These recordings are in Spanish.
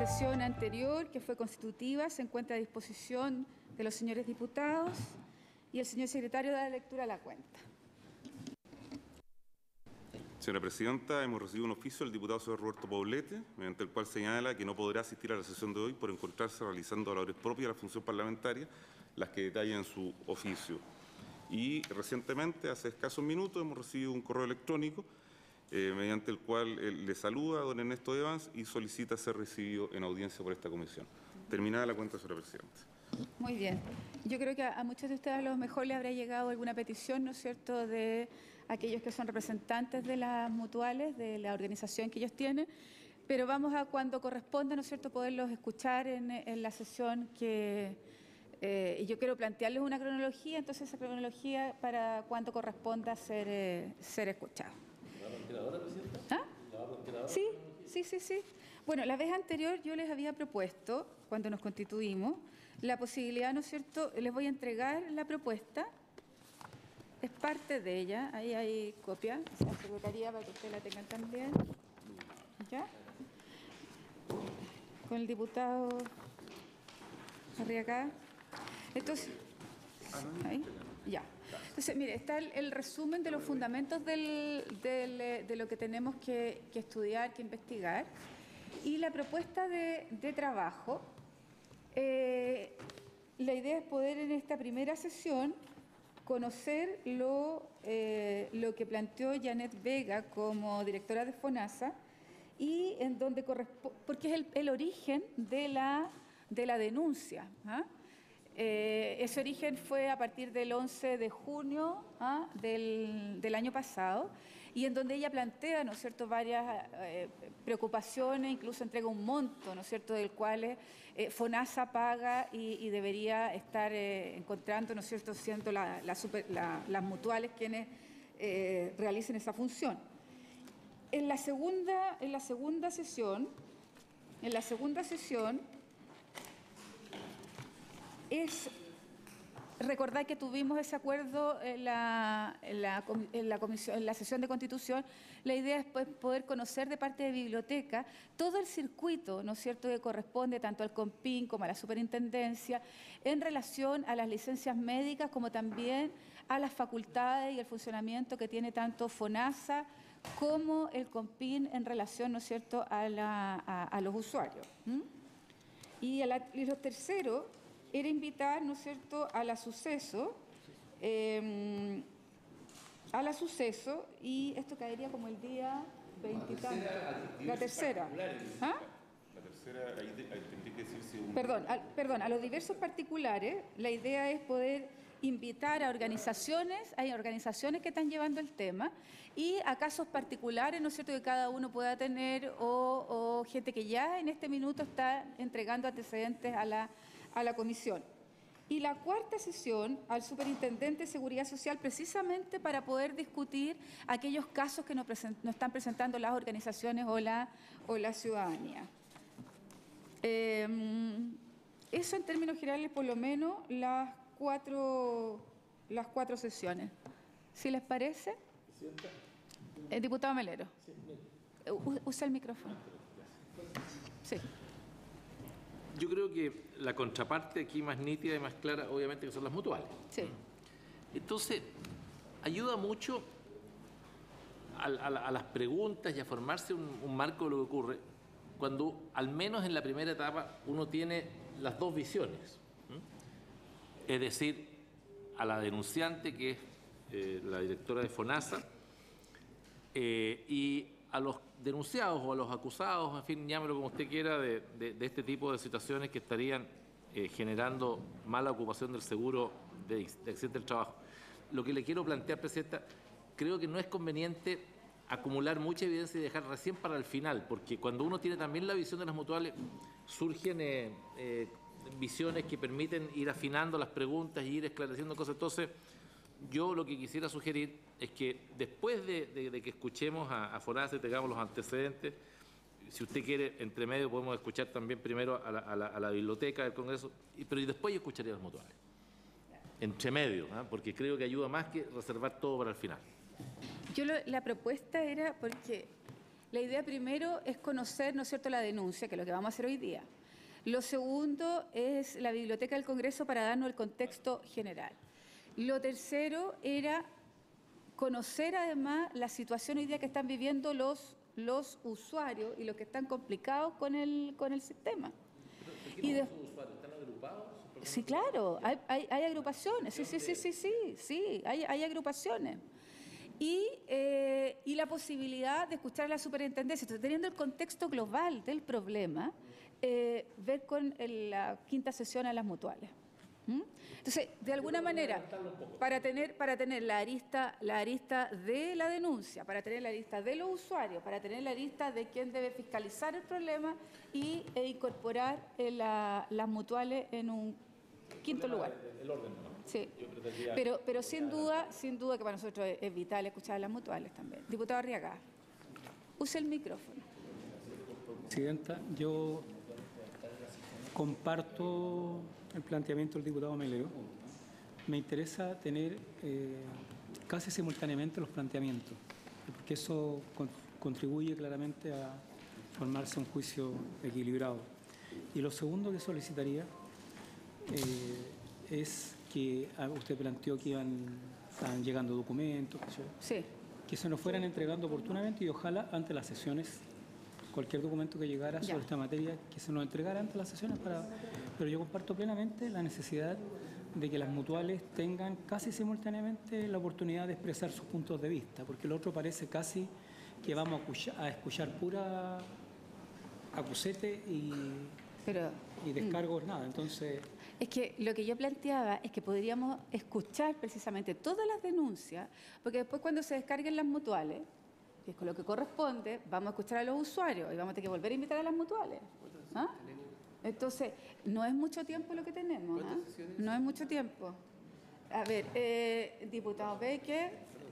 sesión anterior, que fue constitutiva, se encuentra a disposición de los señores diputados y el señor secretario da lectura a la cuenta. Señora Presidenta, hemos recibido un oficio del diputado señor Roberto Poblete, mediante el cual señala que no podrá asistir a la sesión de hoy por encontrarse realizando labores propias de la función parlamentaria, las que detalla en su oficio. Y recientemente, hace escasos minutos, hemos recibido un correo electrónico mediante el cual le saluda a don Ernesto Evans y solicita ser recibido en audiencia por esta comisión. Terminada la cuenta, señora Presidenta. Muy bien. Yo creo que a muchos de ustedes a lo mejor les habrá llegado alguna petición, ¿no es cierto?, de aquellos que son representantes de las mutuales, de la organización que ellos tienen, pero vamos a, cuando corresponda, ¿no es cierto?, poderlos escuchar en la sesión que... y yo quiero plantearles una cronología, entonces esa cronología para cuando corresponda ser escuchado. ¿La va a plantear ahora, Presidenta? ¿Ah? ¿La va a plantear ahora? Sí. Bueno, la vez anterior yo les había propuesto, cuando nos constituimos, la posibilidad, ¿no es cierto?, les voy a entregar la propuesta, es parte de ella, ahí hay copia, la secretaría para que ustedes la tengan también, ¿ya? Con el diputado Arriaga. Entonces, ahí, ya. Entonces, mire, está el resumen de los fundamentos de lo que tenemos que estudiar, que investigar, y la propuesta de trabajo. La idea es poder en esta primera sesión conocer lo que planteó Janet Vega como directora de FONASA y en donde corresponde, porque es el origen de la denuncia. Ese origen fue a partir del 11 de junio del año pasado y en donde ella plantea, ¿no es cierto?, varias preocupaciones, incluso entrega un monto, ¿no es cierto?, del cual FONASA paga y debería estar encontrando, ¿no es cierto?, siendo las mutuales quienes realicen esa función. En la segunda sesión es recordar que tuvimos ese acuerdo en la sesión de Constitución. La idea es poder conocer de parte de biblioteca todo el circuito, ¿no es cierto?, que corresponde tanto al COMPIN como a la Superintendencia en relación a las licencias médicas como también a las facultades y el funcionamiento que tiene tanto FONASA como el COMPIN en relación, ¿no es cierto?, a los usuarios. Y lo tercero era invitar, ¿no es cierto?, a la suceso, y esto caería como el día 20 y tanto. La tercera. ¿Ah? La tercera, ahí tendría que decirse un... Perdón, a los diversos particulares, la idea es poder invitar a organizaciones, hay organizaciones que están llevando el tema, y a casos particulares, ¿no es cierto?, que cada uno pueda tener, o gente que ya en este minuto está entregando antecedentes a la comisión. Y la cuarta sesión al Superintendente de Seguridad Social, precisamente para poder discutir aquellos casos que nos están presentando las organizaciones o la ciudadanía. Eso en términos generales, por lo menos, las cuatro sesiones. ¿Sí les parece? Diputado Melero. Usa el micrófono. Sí. Yo creo que la contraparte aquí más nítida y más clara, obviamente, que son las mutuales. Sí. Entonces, ayuda mucho a las preguntas y a formarse un marco de lo que ocurre cuando, al menos en la primera etapa, uno tiene las dos visiones. Es decir, a la denunciante, que es la directora de FONASA, y a los denunciados o a los acusados, en fin, llámelo como usted quiera, de este tipo de situaciones que estarían generando mala ocupación del seguro de accidente del trabajo. Lo que le quiero plantear, Presidenta, creo que no es conveniente acumular mucha evidencia y dejar recién para el final, porque cuando uno tiene también la visión de las mutuales, surgen visiones que permiten ir afinando las preguntas y ir esclareciendo cosas. Entonces, yo lo que quisiera sugerir es que después de que escuchemos a FONASA y tengamos los antecedentes, si usted quiere, entre medio podemos escuchar también primero a la biblioteca del Congreso, pero después yo escucharía a las mutuales. Entre medio, porque creo que ayuda más que reservar todo para el final. La propuesta era porque La idea primero es conocer, ¿no es cierto?, la denuncia, que es lo que vamos a hacer hoy día. Lo segundo es la Biblioteca del Congreso para darnos el contexto general. Lo tercero era conocer además la situación hoy día que están viviendo los usuarios y los que están complicados con el sistema. Y de, ¿Están agrupados? sí, claro, hay agrupaciones, sí, hay agrupaciones. Y la posibilidad de escuchar a la superintendencia. Entonces, teniendo el contexto global del problema, ver con la quinta sesión a las mutuales. Entonces, de alguna manera, para tener la arista de la denuncia, para tener la arista de los usuarios, para tener la arista de quién debe fiscalizar el problema e incorporar las mutuales en un quinto lugar. El orden, ¿no? Sí, pero sin duda que para nosotros es vital escuchar a las mutuales también. Diputado Arriaga, use el micrófono. Presidenta, yo comparto el planteamiento del diputado Melero. Me interesa tener casi simultáneamente los planteamientos, porque eso contribuye claramente a formarse un juicio equilibrado. Y lo segundo que solicitaría es que usted planteó que estaban llegando documentos, Sí. que se nos fueran entregando oportunamente y ojalá ante las sesiones, cualquier documento que llegara sobre esta materia, que se nos entregara ante las sesiones. Pero yo comparto plenamente la necesidad de que las mutuales tengan casi simultáneamente la oportunidad de expresar sus puntos de vista, porque lo otro parece casi que vamos a escuchar pura acusete y descargos, nada. Entonces, Es que lo que yo planteaba es que podríamos escuchar precisamente todas las denuncias, porque después cuando se descarguen las mutuales, que es con lo que corresponde, vamos a escuchar a los usuarios y vamos a tener que volver a invitar a las mutuales. ¿Ah? Entonces, no es mucho tiempo lo que tenemos. ¿Ah? No es mucho tiempo. A ver, diputado Becker,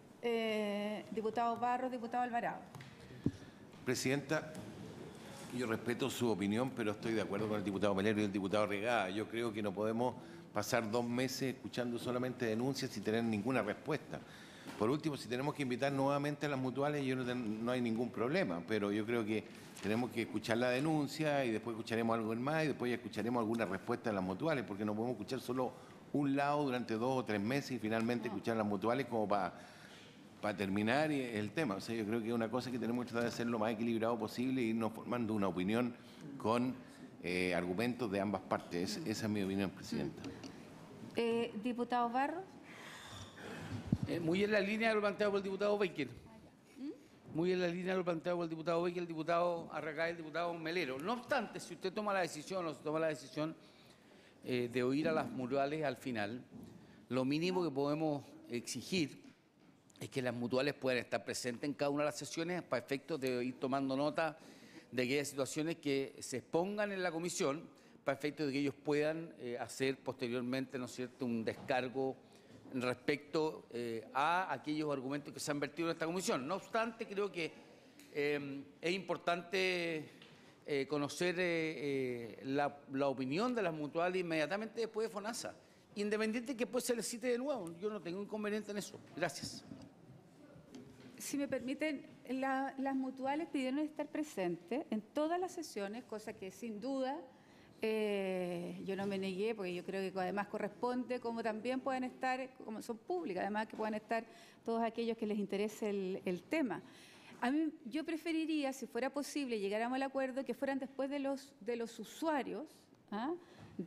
diputado Barros, diputado Alvarado. Presidenta, yo respeto su opinión, pero estoy de acuerdo con el diputado Melero y el diputado Arriaga. Yo creo que no podemos pasar 2 meses escuchando solamente denuncias sin tener ninguna respuesta. Por último, si tenemos que invitar nuevamente a las mutuales, no hay ningún problema, pero yo creo que tenemos que escuchar la denuncia y después escucharemos algo más y después ya escucharemos alguna respuesta de las mutuales, porque no podemos escuchar solo un lado durante 2 o 3 meses y finalmente escuchar a las mutuales como para terminar el tema. O sea, yo creo que es una cosa que tenemos que tratar de hacer lo más equilibrado posible e irnos formando una opinión con argumentos de ambas partes. Esa es mi opinión, Presidenta. Diputado Barros. Muy en la línea de lo planteado por el diputado Becker. Muy en la línea de lo planteado por el diputado Becker, el diputado Arriaga y el diputado Melero. No obstante, si usted toma la decisión o se toma la decisión de oír a las mutuales al final, lo mínimo que podemos exigir es que las mutuales puedan estar presentes en cada una de las sesiones para efectos de ir tomando nota de que haya situaciones que se expongan en la comisión para efectos de que ellos puedan hacer posteriormente, ¿no es cierto?, un descargo respecto a aquellos argumentos que se han vertido en esta comisión. No obstante, creo que es importante conocer la opinión de las mutuales inmediatamente después de FONASA, independiente de que después se les cite de nuevo. Yo no tengo inconveniente en eso. Gracias. Si me permiten, las mutuales pidieron estar presentes en todas las sesiones, cosa que sin duda yo no me negué, porque yo creo que además corresponde, como también pueden estar, como son públicas, además que puedan estar todos aquellos que les interese el tema. A mí, yo preferiría, si fuera posible, llegáramos al acuerdo, que fueran después de los usuarios, ¿ah?,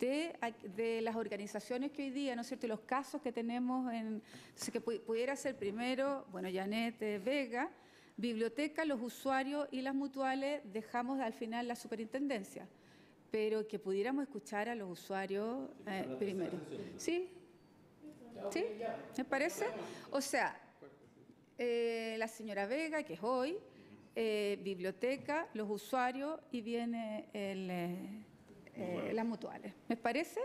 de las organizaciones que hoy día, ¿no es cierto?, y los casos que tenemos, entonces que pudiera ser primero, bueno, Janet Vega, biblioteca, los usuarios y las mutuales, dejamos al final la superintendencia, pero que pudiéramos escuchar a los usuarios primero. ¿Sí? ¿Sí? ¿Me parece? O sea, la señora Vega, que es hoy, biblioteca, los usuarios y viene las mutuales. ¿Me parece?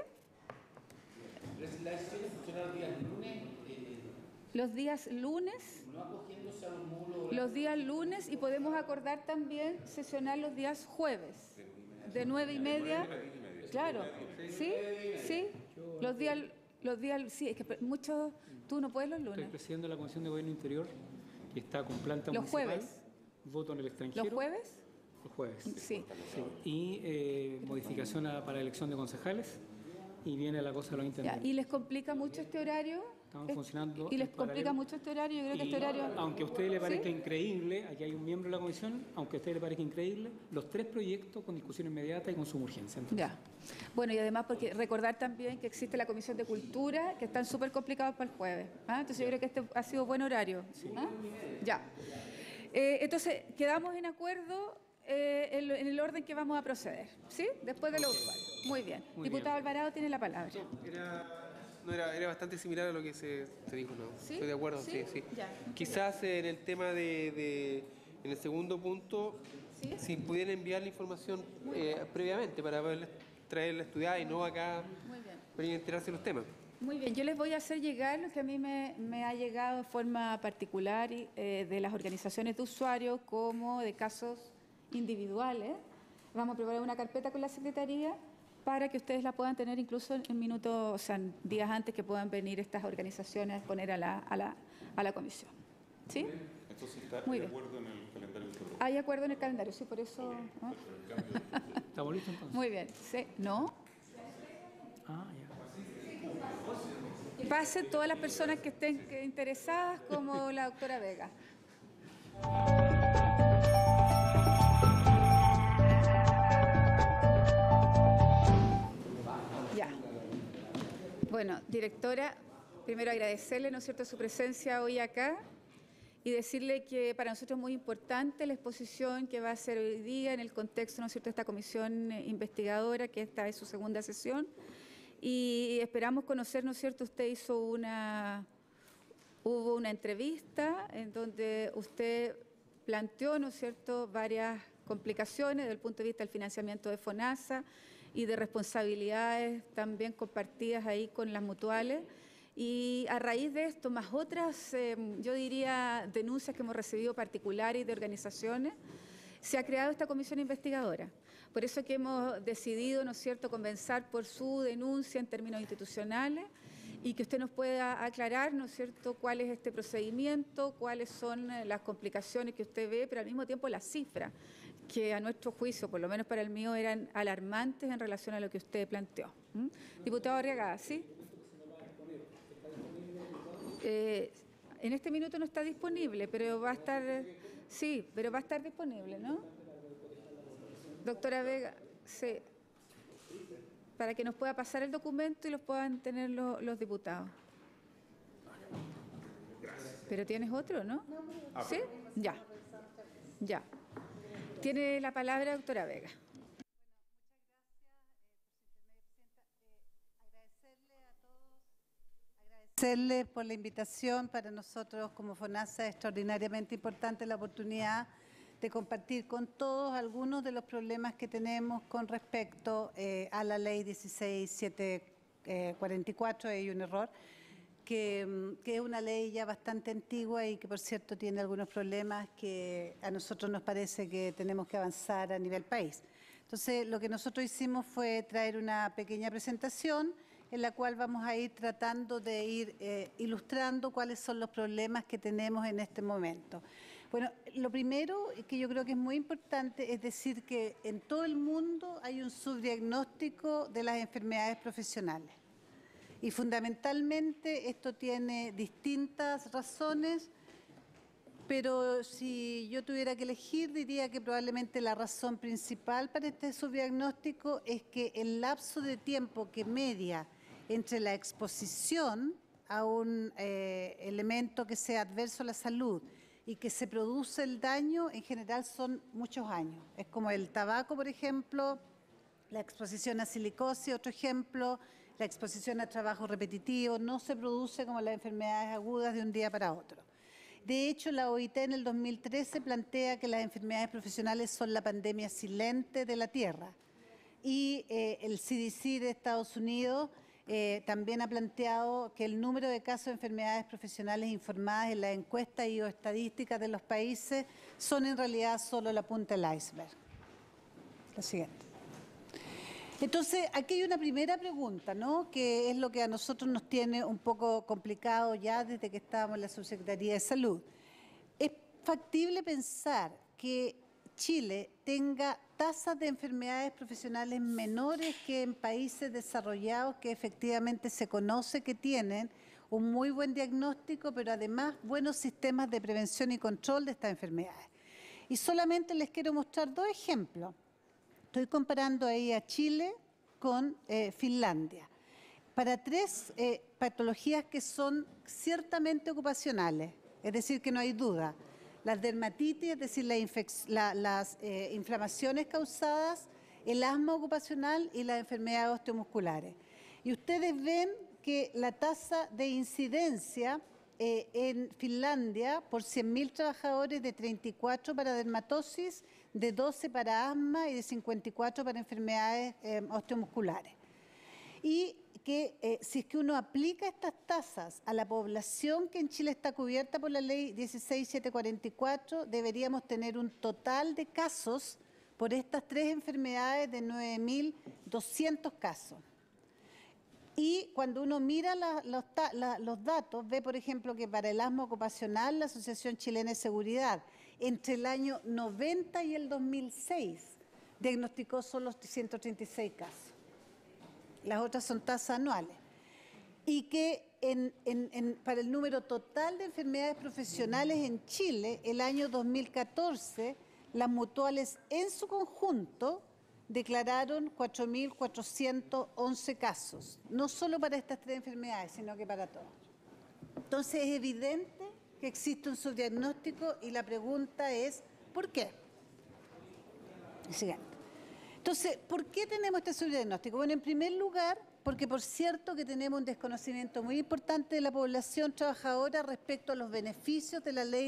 La decisión de funcionar los días lunes. Los días lunes. No acogiéndose a los módulos. Los días lunes, y podemos acordar también sesionar los días jueves, de 9:30. Claro, sí, sí. Los días, sí, es que muchos, tú no puedes los lunes. estoy presidiendo la Comisión de Gobierno Interior, que está con planta Los municipal. jueves. voto en el extranjero. ¿Los jueves? Los jueves. Sí. Sí. Y modificación para elección de concejales. Y viene la cosa de los Ya. intendentes. ¿Y les complica mucho este horario? Estamos funcionando ¿Y les en complica paralelo. mucho este horario? Yo creo que Y este horario... aunque a usted le parezca ¿Sí? increíble, aquí hay un miembro de la comisión, aunque a usted le parezca increíble, los 3 proyectos con discusión inmediata y con suma urgencia. Entonces, Ya. Bueno, y además porque recordar también que existe la Comisión de Cultura, que están súper complicados para el jueves. ¿Ah? Entonces yo creo que este ha sido buen horario. ¿Ah? Ya. Entonces, quedamos en acuerdo en el orden que vamos a proceder, ¿sí? Después de lo usual. Muy bien. Muy Diputado bien. Alvarado tiene la palabra. Era bastante similar a lo que se dijo, ¿no? ¿Sí? Estoy de acuerdo, sí, sí. Ya. Quizás en el tema en el segundo punto, ¿Sí? si pudieran enviar la información previamente para poder traerla estudiada y no acá Muy bien. para enterarse de los temas. Muy bien, yo les voy a hacer llegar lo que a mí me ha llegado de forma particular de las organizaciones de usuarios como de casos individuales. Vamos a preparar una carpeta con la Secretaría para que ustedes la puedan tener incluso en minutos, o sea, en días antes que puedan venir estas organizaciones a exponer a la comisión. ¿Sí? Esto sí está Muy de bien. acuerdo en el calendario del protocolo. Hay acuerdo en el calendario, sí, por eso... ¿no? ¿estamos listos entonces? Muy bien. ¿Sí? ¿No? Ah, ya. Pasen todas las personas que estén interesadas, como la doctora Vega. Ya. Bueno, directora, primero agradecerle, ¿no es cierto?, su presencia hoy acá y decirle que para nosotros es muy importante la exposición que va a hacer hoy día en el contexto, ¿no es cierto?, de esta comisión investigadora, que esta es su segunda sesión. Y esperamos conocer, ¿no es cierto?, hubo una entrevista en donde usted planteó, ¿no es cierto?, varias complicaciones desde el punto de vista del financiamiento de FONASA y de responsabilidades también compartidas ahí con las mutuales. Y a raíz de esto, más otras, yo diría, denuncias que hemos recibido particulares y de organizaciones, se ha creado esta comisión investigadora. Por eso que hemos decidido, ¿no es cierto?, comenzar por su denuncia en términos institucionales y que usted nos pueda aclarar, ¿no es cierto?, cuál es este procedimiento, cuáles son las complicaciones que usted ve, pero al mismo tiempo las cifras, que a nuestro juicio, por lo menos para el mío, eran alarmantes en relación a lo que usted planteó. ¿Mm? Diputado Arriagada, ¿sí? En este minuto no está disponible, pero va a estar, sí, pero va a estar disponible, ¿no? Doctora Vega, sí, para que nos pueda pasar el documento y los puedan tener los diputados. Pero tienes otro, ¿no? ¿Sí? Ya, ya. Tiene la palabra doctora Vega. Agradecerles por la invitación. Para nosotros como FONASA es extraordinariamente importante la oportunidad de compartir con todos algunos de los problemas que tenemos con respecto a la ley 16744, hay un error, que es una ley ya bastante antigua y que por cierto tiene algunos problemas que a nosotros nos parece que tenemos que avanzar a nivel país. Entonces lo que nosotros hicimos fue traer una pequeña presentación en la cual vamos a ir tratando de ir ilustrando cuáles son los problemas que tenemos en este momento. Bueno, lo primero que yo creo que es muy importante es decir que en todo el mundo hay un subdiagnóstico de las enfermedades profesionales. Y fundamentalmente esto tiene distintas razones, pero si yo tuviera que elegir diría que probablemente la razón principal para este subdiagnóstico es que el lapso de tiempo que media entre la exposición a un elemento que sea adverso a la salud y que se produce el daño, en general son muchos años. Es como el tabaco, por ejemplo, la exposición a silicosis, otro ejemplo, la exposición a trabajo repetitivo, no se produce como las enfermedades agudas de un día para otro. De hecho, la OIT en el 2013 plantea que las enfermedades profesionales son la pandemia silente de la Tierra. Y el CDC de Estados Unidos también ha planteado que el número de casos de enfermedades profesionales informadas en las encuestas y o estadísticas de los países son en realidad solo la punta del iceberg. La siguiente. Entonces, aquí hay una primera pregunta, ¿no?, que es lo que a nosotros nos tiene un poco complicado ya desde que estábamos en la Subsecretaría de Salud. ¿Es factible pensar que Chile tenga tasas de enfermedades profesionales menores que en países desarrollados que efectivamente se conoce que tienen un muy buen diagnóstico, pero además buenos sistemas de prevención y control de estas enfermedades. Y solamente les quiero mostrar 2 ejemplos. Estoy comparando ahí a Chile con Finlandia. Para 3 patologías que son ciertamente ocupacionales, es decir, que no hay duda. Las dermatitis, es decir, las inflamaciones causadas, el asma ocupacional y las enfermedades osteomusculares. Y ustedes ven que la tasa de incidencia en Finlandia por 100.000 trabajadores de 34 para dermatosis, de 12 para asma y de 54 para enfermedades osteomusculares. Y que si es que uno aplica estas tasas a la población que en Chile está cubierta por la ley 16744, deberíamos tener un total de casos por estas 3 enfermedades de 9.200 casos. Y cuando uno mira los datos, ve, por ejemplo, que para el asma ocupacional, la Asociación Chilena de Seguridad, entre el año 90 y el 2006, diagnosticó solo 136 casos. Las otras son tasas anuales. Y que para el número total de enfermedades profesionales en Chile, el año 2014, las mutuales en su conjunto declararon 4.411 casos, no solo para estas 3 enfermedades, sino que para todas. Entonces es evidente que existe un subdiagnóstico y la pregunta es, ¿por qué? Siguiente. Entonces, ¿por qué tenemos este subdiagnóstico? Bueno, en primer lugar, porque por cierto que tenemos un desconocimiento muy importante de la población trabajadora respecto a los beneficios de la ley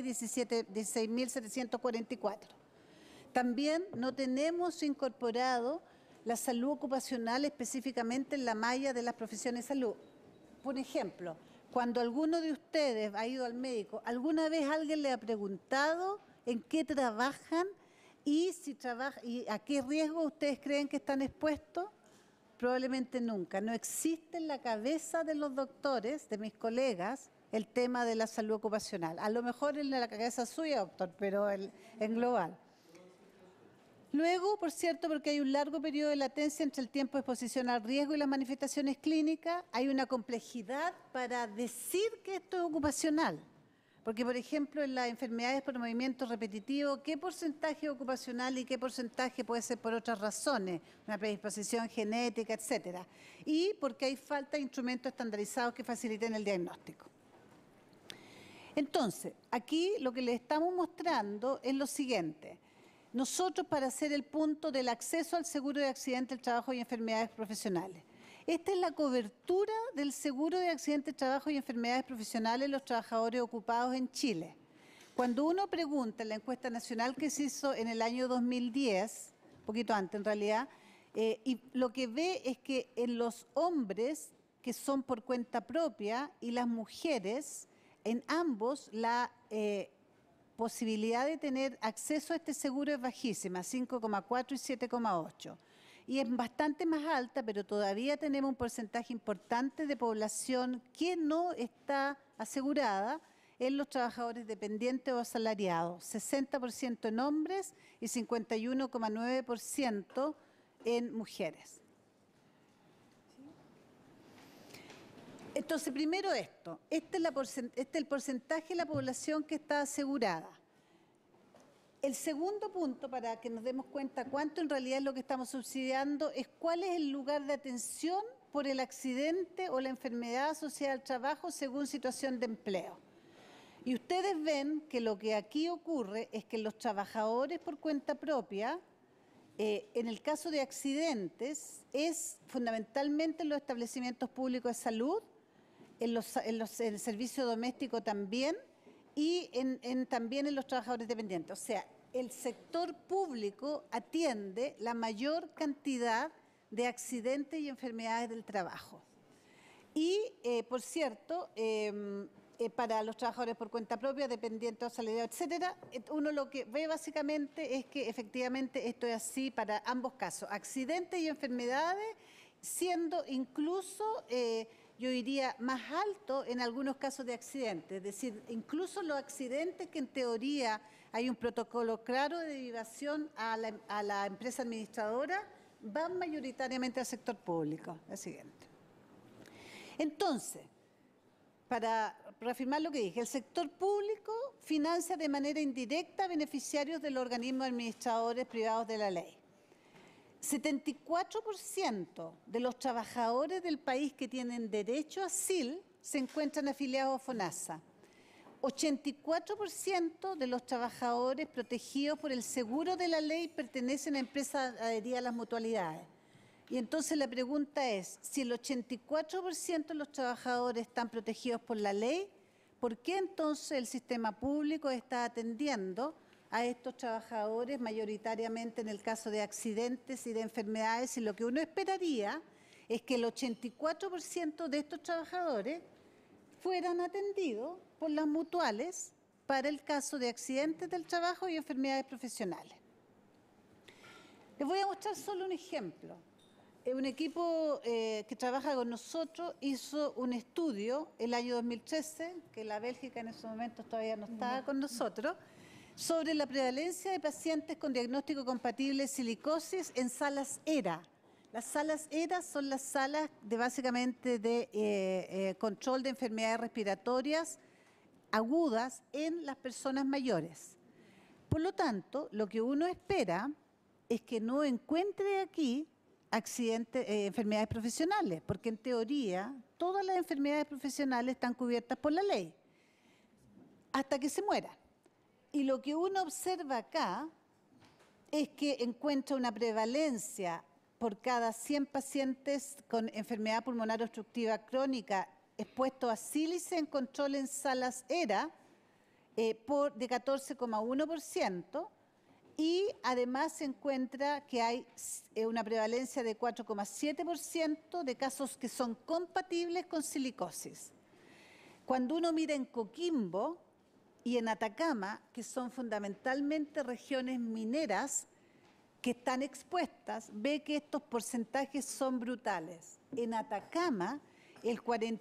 16.744. También no tenemos incorporado la salud ocupacional específicamente en la malla de las profesiones de salud. Por ejemplo, cuando alguno de ustedes ha ido al médico, ¿alguna vez alguien le ha preguntado en qué trabajan y a qué riesgo ustedes creen que están expuestos? Probablemente nunca. No existe en la cabeza de los doctores, de mis colegas, el tema de la salud ocupacional. A lo mejor en la cabeza suya, doctor, pero en global. Luego, por cierto, porque hay un largo periodo de latencia entre el tiempo de exposición al riesgo y las manifestaciones clínicas, hay una complejidad para decir que esto es ocupacional. Porque, por ejemplo, en las enfermedades por movimiento repetitivo, ¿qué porcentaje es ocupacional y qué porcentaje puede ser por otras razones? Una predisposición genética, etcétera. Y porque hay falta de instrumentos estandarizados que faciliten el diagnóstico. Entonces, aquí lo que les estamos mostrando es lo siguiente. Nosotros, para hacer el punto del acceso al seguro de accidente del trabajo y enfermedades profesionales. Esta es la cobertura del seguro de accidente de trabajo y enfermedades profesionales de los trabajadores ocupados en Chile. Cuando uno pregunta en la encuesta nacional que se hizo en el año 2010, un poquito antes en realidad, y lo que ve es que en los hombres que son por cuenta propia y las mujeres, en ambos la posibilidad de tener acceso a este seguro es bajísima, 5,4 y 7,8. Y es bastante más alta, pero todavía tenemos un porcentaje importante de población que no está asegurada en los trabajadores dependientes o asalariados, 60% en hombres y 51,9% en mujeres. Entonces, primero esto, este es el porcentaje de la población que está asegurada. El segundo punto, para que nos demos cuenta cuánto en realidad es lo que estamos subsidiando, es cuál es el lugar de atención por el accidente o la enfermedad asociada al trabajo según situación de empleo. Y ustedes ven que lo que aquí ocurre es que los trabajadores por cuenta propia, en el caso de accidentes, es fundamentalmente en los establecimientos públicos de salud, en el servicio doméstico también, y también en los trabajadores dependientes. O sea, el sector público atiende la mayor cantidad de accidentes y enfermedades del trabajo. Y, por cierto, para los trabajadores por cuenta propia, dependientes, asalariados, etcétera, uno lo que ve básicamente es que efectivamente esto es así para ambos casos, accidentes y enfermedades, siendo incluso yo diría más alto en algunos casos de accidentes. Es decir, incluso los accidentes que en teoría hay un protocolo claro de derivación a la empresa administradora, van mayoritariamente al sector público. La siguiente. Entonces, para reafirmar lo que dije, el sector público financia de manera indirecta a beneficiarios de los organismos administradores privados de la ley. 74% de los trabajadores del país que tienen derecho a SIL se encuentran afiliados a FONASA. 84% de los trabajadores protegidos por el seguro de la ley pertenecen a empresas adheridas a las mutualidades. Y entonces la pregunta es, si el 84% de los trabajadores están protegidos por la ley, ¿por qué entonces el sistema público está atendiendo a estos trabajadores mayoritariamente en el caso de accidentes y de enfermedades? Y lo que uno esperaría es que el 84% de estos trabajadores fueran atendidos por las mutuales para el caso de accidentes del trabajo y enfermedades profesionales. Les voy a mostrar solo un ejemplo. Un equipo que trabaja con nosotros hizo un estudio el año 2013, que la Bélgica en esos momentos todavía no estaba con nosotros, sobre la prevalencia de pacientes con diagnóstico compatible de silicosis en salas ERA. Las salas ERA son las salas básicamente de control de enfermedades respiratorias agudas en las personas mayores. Por lo tanto, lo que uno espera es que no encuentre aquí enfermedades profesionales, porque en teoría todas las enfermedades profesionales están cubiertas por la ley, hasta que se mueran. Y lo que uno observa acá es que encuentra una prevalencia por cada 100 pacientes con enfermedad pulmonar obstructiva crónica expuestos a sílice en control en salas ERA de 14,1%, y además se encuentra que hay una prevalencia de 4,7% de casos que son compatibles con silicosis. Cuando uno mira en Coquimbo y en Atacama, que son fundamentalmente regiones mineras que están expuestas, ve que estos porcentajes son brutales. En Atacama, el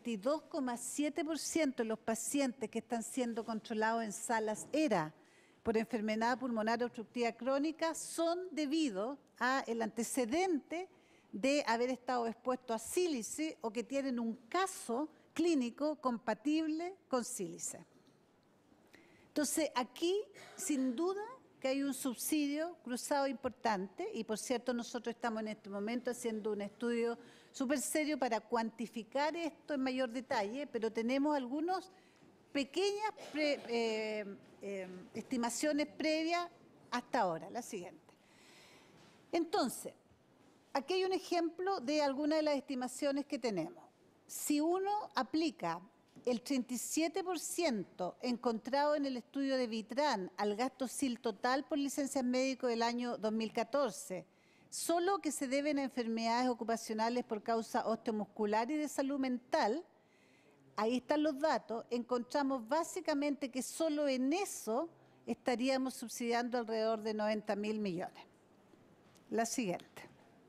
42,7% de los pacientes que están siendo controlados en salas ERA por enfermedad pulmonar obstructiva crónica son debido al antecedente de haber estado expuesto a sílice o que tienen un caso clínico compatible con sílice. Entonces, aquí, sin duda, que hay un subsidio cruzado importante, y por cierto, nosotros estamos en este momento haciendo un estudio súper serio para cuantificar esto en mayor detalle, pero tenemos algunas pequeñas estimaciones previas hasta ahora. La siguiente. Entonces, aquí hay un ejemplo de algunas de las estimaciones que tenemos. Si uno aplica el 37% encontrado en el estudio de Vitrán al gasto SIL total por licencias médicos del año 2014, solo que se deben a enfermedades ocupacionales por causa osteomuscular y de salud mental, ahí están los datos, encontramos básicamente que solo en eso estaríamos subsidiando alrededor de 90.000 millones. La siguiente.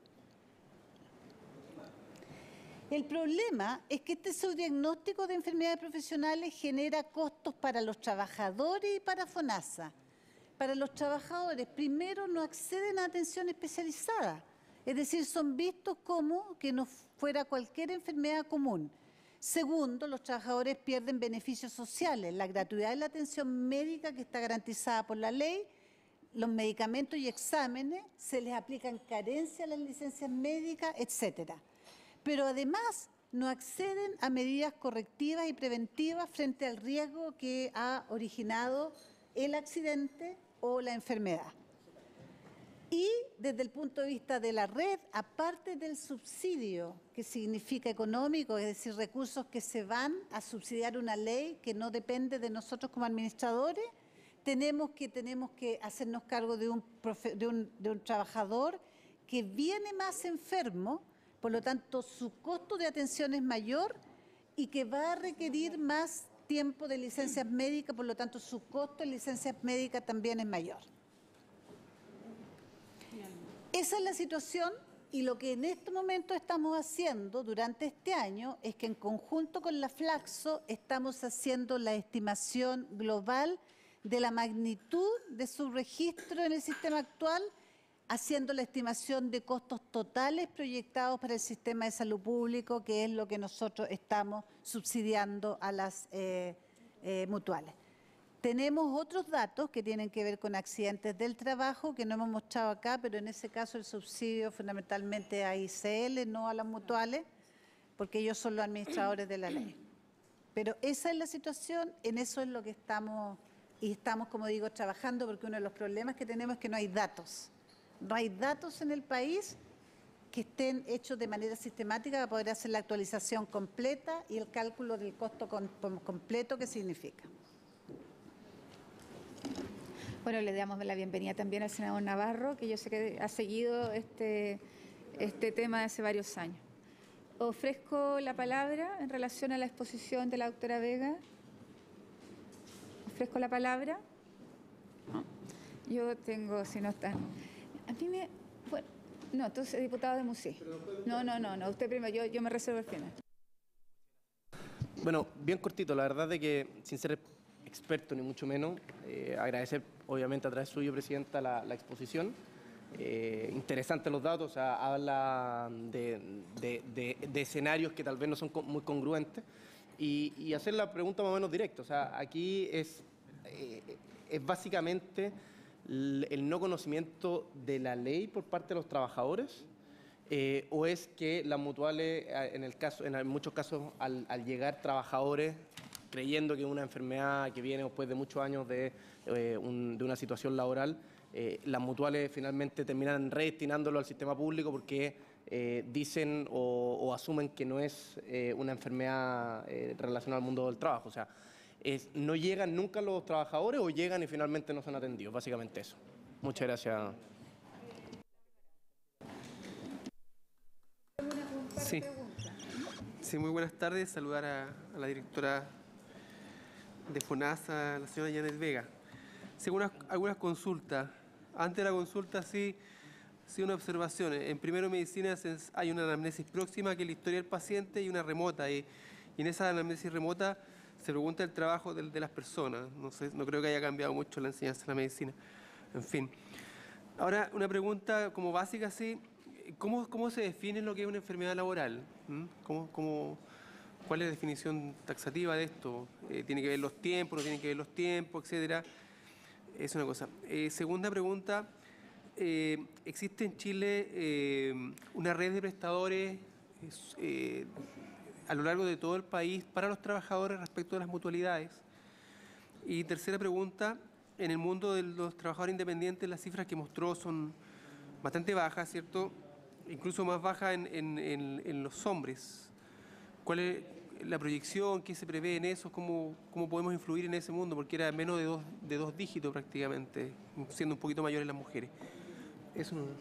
El problema es que este subdiagnóstico de enfermedades profesionales genera costos para los trabajadores y para FONASA. Para los trabajadores, primero, no acceden a atención especializada, es decir, son vistos como que no fuera cualquier enfermedad común. Segundo, los trabajadores pierden beneficios sociales, la gratuidad de la atención médica que está garantizada por la ley, los medicamentos y exámenes, se les aplican carencias a las licencias médicas, etcétera. Pero además no acceden a medidas correctivas y preventivas frente al riesgo que ha originado el accidente o la enfermedad. Y desde el punto de vista de la red, aparte del subsidio, que significa económico, es decir, recursos que se van a subsidiar una ley que no depende de nosotros como administradores, tenemos que hacernos cargo de un trabajador que viene más enfermo. Por lo tanto, su costo de atención es mayor y que va a requerir más tiempo de licencias médicas, por lo tanto, su costo de licencias médicas también es mayor. Esa es la situación Y lo que en este momento estamos haciendo durante este año es que en conjunto con la Flaxo estamos haciendo la estimación global de la magnitud de su registro en el sistema actual, haciendo la estimación de costos totales proyectados para el sistema de salud público, que es lo que nosotros estamos subsidiando a las mutuales. Tenemos otros datos que tienen que ver con accidentes del trabajo, que no hemos mostrado acá, pero en ese caso el subsidio fundamentalmente a ICL, no a las mutuales, porque ellos son los administradores de la ley. Pero esa es la situación, en eso es lo que estamos, y estamos, como digo, trabajando, porque uno de los problemas que tenemos es que no hay datos. No hay datos en el país que estén hechos de manera sistemática para poder hacer la actualización completa y el cálculo del costo completo que significa. Bueno, le damos la bienvenida también al senador Navarro, que yo sé que ha seguido este tema hace varios años. Ofrezco la palabra en relación a la exposición de la doctora Vega. Ofrezco la palabra. ¿No? Yo tengo, si no están... A mí me... Bueno, no, entonces, diputado de Musí. No, usted primero, yo me reservo el final. Bueno, bien cortito, la verdad de que, sin ser experto ni mucho menos, agradecer obviamente a través suyo, Presidenta, la exposición. Interesantes los datos, o sea, habla de escenarios que tal vez no son muy congruentes y hacer la pregunta más o menos directa. O sea, aquí es básicamente el no conocimiento de la ley por parte de los trabajadores, o es que las mutuales, en muchos casos, al llegar trabajadores creyendo que una enfermedad que viene después de muchos años de una situación laboral, las mutuales finalmente terminan redestinándolo al sistema público porque dicen o asumen que no es una enfermedad relacionada al mundo del trabajo. O sea, no llegan nunca los trabajadores o llegan y finalmente no son atendidos. Básicamente eso. Muchas gracias. Sí, muy buenas tardes. Saludar a la directora de FONASA, la señora Janet Vega. Según algunas consultas, antes de la consulta sí una observación. En primero medicina hay una anamnesis próxima que es la historia del paciente y una remota. Y en esa anamnesis remota se pregunta el trabajo de las personas. No creo que haya cambiado mucho la enseñanza de la medicina. En fin. Ahora, una pregunta como básica, sí. ¿Cómo se define lo que es una enfermedad laboral? ¿Cuál es la definición taxativa de esto? ¿Tiene que ver los tiempos, no tiene que ver los tiempos, etcétera? Es una cosa. Segunda pregunta, ¿existe en Chile una red de prestadores a lo largo de todo el país para los trabajadores respecto de las mutualidades? Y tercera pregunta, en el mundo de los trabajadores independientes las cifras que mostró son bastante bajas, ¿cierto? Incluso más bajas en los hombres. ¿Cuál es la proyección? ¿Qué se prevé en eso? ¿Cómo podemos influir en ese mundo? Porque era menos de dos dígitos prácticamente, siendo un poquito mayores las mujeres. Eso no...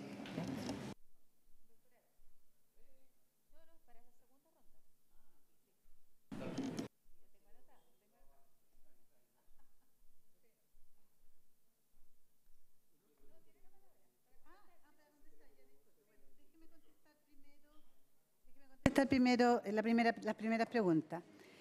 Primero, las primeras preguntas.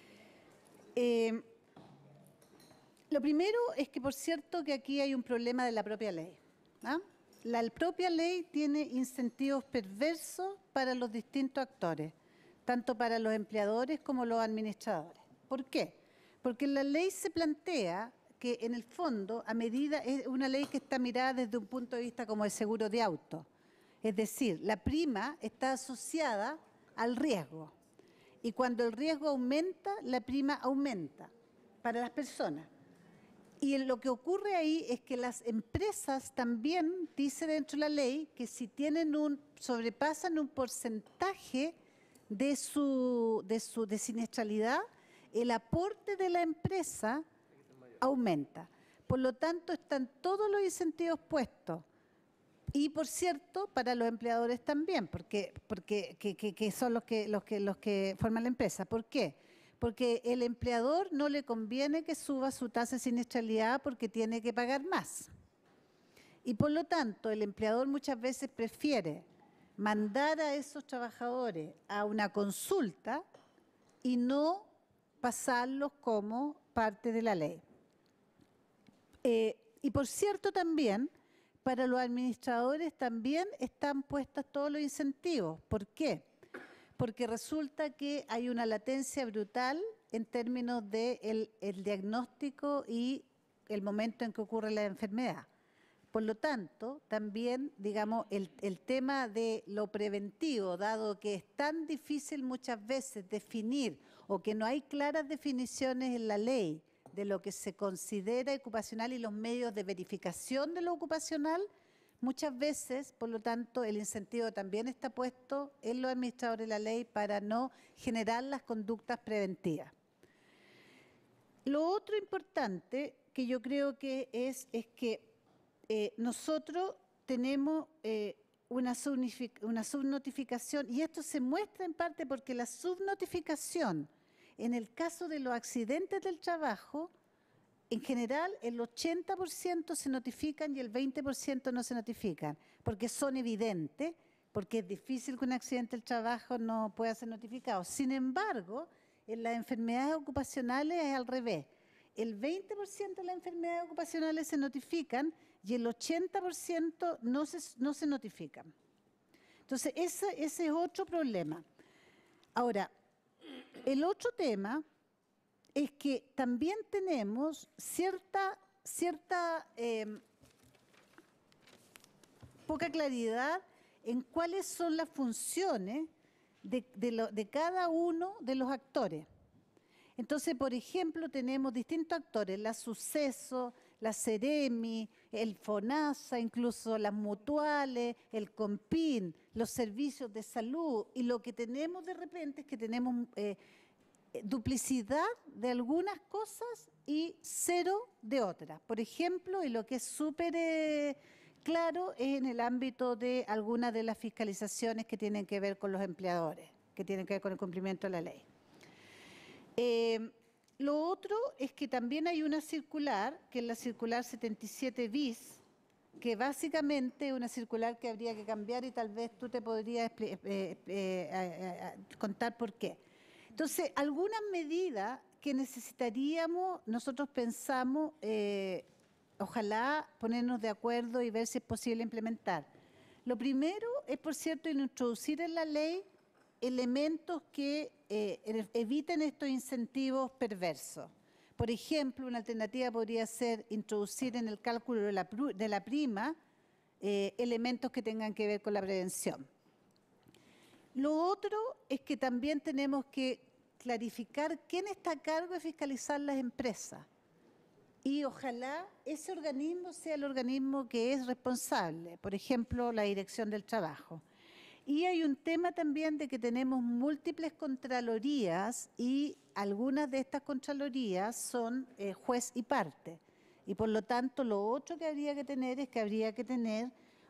Lo primero es que, por cierto, que aquí hay un problema de la propia ley. ¿Ah? La propia ley tiene incentivos perversos para los distintos actores, tanto para los empleadores como los administradores. ¿Por qué? Porque la ley se plantea que, en el fondo, es una ley que está mirada desde un punto de vista como el seguro de auto. Es decir, la prima está asociada al riesgo. Y cuando el riesgo aumenta, la prima aumenta para las personas. Y lo que ocurre ahí es que las empresas también, dice dentro de la ley, que si sobrepasan un porcentaje de siniestralidad, el aporte de la empresa aumenta. Por lo tanto, están todos los incentivos puestos. Y, por cierto, para los empleadores también, porque son los que forman la empresa. ¿Por qué? Porque el empleador no le conviene que suba su tasa de siniestralidad porque tiene que pagar más. Y, por lo tanto, el empleador muchas veces prefiere mandar a esos trabajadores a una consulta y no pasarlos como parte de la ley. Y por cierto también, para los administradores también están puestos todos los incentivos. ¿Por qué? Porque resulta que hay una latencia brutal en términos del diagnóstico y el momento en que ocurre la enfermedad. Por lo tanto, también, digamos, el tema de lo preventivo, dado que es tan difícil muchas veces definir o que no hay claras definiciones en la ley de lo que se considera ocupacional y los medios de verificación de lo ocupacional, muchas veces, por lo tanto, el incentivo también está puesto en los administradores de la ley para no generar las conductas preventivas. Lo otro importante que yo creo que es que nosotros tenemos una subnotificación, y esto se muestra en parte porque la subnotificación, en el caso de los accidentes del trabajo, en general el 80% se notifican y el 20% no se notifican, porque son evidentes, porque es difícil que un accidente del trabajo no pueda ser notificado. Sin embargo, en las enfermedades ocupacionales es al revés. El 20% de las enfermedades ocupacionales se notifican y el 80% no se notifican. Entonces, ese es otro problema. Ahora, el otro tema es que también tenemos cierta poca claridad en cuáles son las funciones de cada uno de los actores. Entonces, por ejemplo, tenemos distintos actores, la Suceso, la Ceremi, el FONASA, incluso las mutuales, el COMPIN, los servicios de salud, y lo que tenemos de repente es que tenemos duplicidad de algunas cosas y cero de otras. Por ejemplo, y lo que es súper claro es en el ámbito de algunas de las fiscalizaciones que tienen que ver con los empleadores, que tienen que ver con el cumplimiento de la ley. Lo otro es que también hay una circular, que es la circular 77 bis, que básicamente es una circular que habría que cambiar y tal vez tú te podrías contar por qué. Entonces, algunas medidas que necesitaríamos, nosotros pensamos, ojalá ponernos de acuerdo y ver si es posible implementar. Lo primero es, por cierto, introducir en la ley elementos que eviten estos incentivos perversos. Por ejemplo, una alternativa podría ser introducir en el cálculo de la prima elementos que tengan que ver con la prevención. Lo otro es que también tenemos que clarificar quién está a cargo de fiscalizar las empresas. Y ojalá ese organismo sea el organismo que es responsable, por ejemplo, la Dirección del Trabajo. Y hay un tema también de que tenemos múltiples contralorías y algunas de estas contralorías son juez y parte. Y por lo tanto, lo otro que habría que tener es que habría que tener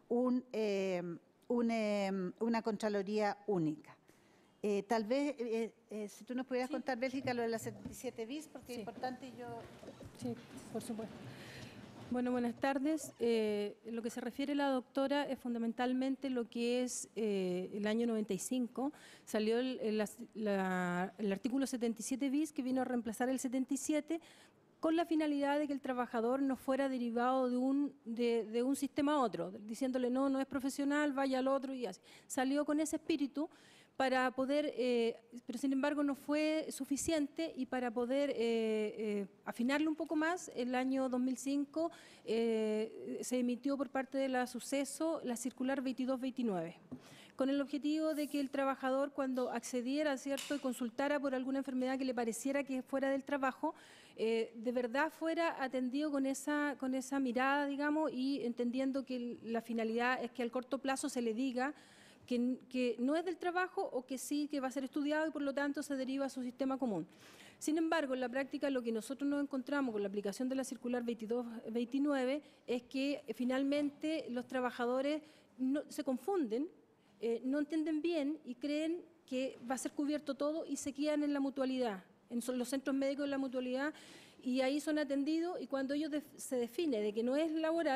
una contraloría única. Tal vez, si tú nos pudieras contar, Bélgica, lo de la 77 bis, porque es importante y yo... Sí, por supuesto. Bueno, buenas tardes. Lo que se refiere la doctora es fundamentalmente lo que es el año 95. Salió el artículo 77 bis que vino a reemplazar el 77 con la finalidad de que el trabajador no fuera derivado de un sistema a otro, diciéndole no es profesional, vaya al otro y así. Salió con ese espíritu para poder, pero sin embargo no fue suficiente, y para poder afinarlo un poco más, el año 2005 se emitió por parte de la Suceso la circular 2229, con el objetivo de que el trabajador, cuando accediera, ¿cierto?, y consultara por alguna enfermedad que le pareciera que fuera del trabajo, de verdad fuera atendido con esa mirada, digamos, y entendiendo que la finalidad es que al corto plazo se le diga que no es del trabajo, o que sí, que va a ser estudiado y por lo tanto se deriva a su sistema común. Sin embargo, en la práctica lo que nosotros nos encontramos con la aplicación de la circular 2229 es que finalmente los trabajadores se confunden, no entienden bien y creen que va a ser cubierto todo y se quedan en la mutualidad, en los centros médicos de la mutualidad, y ahí son atendidos, y cuando ellos se define de que no es laboral,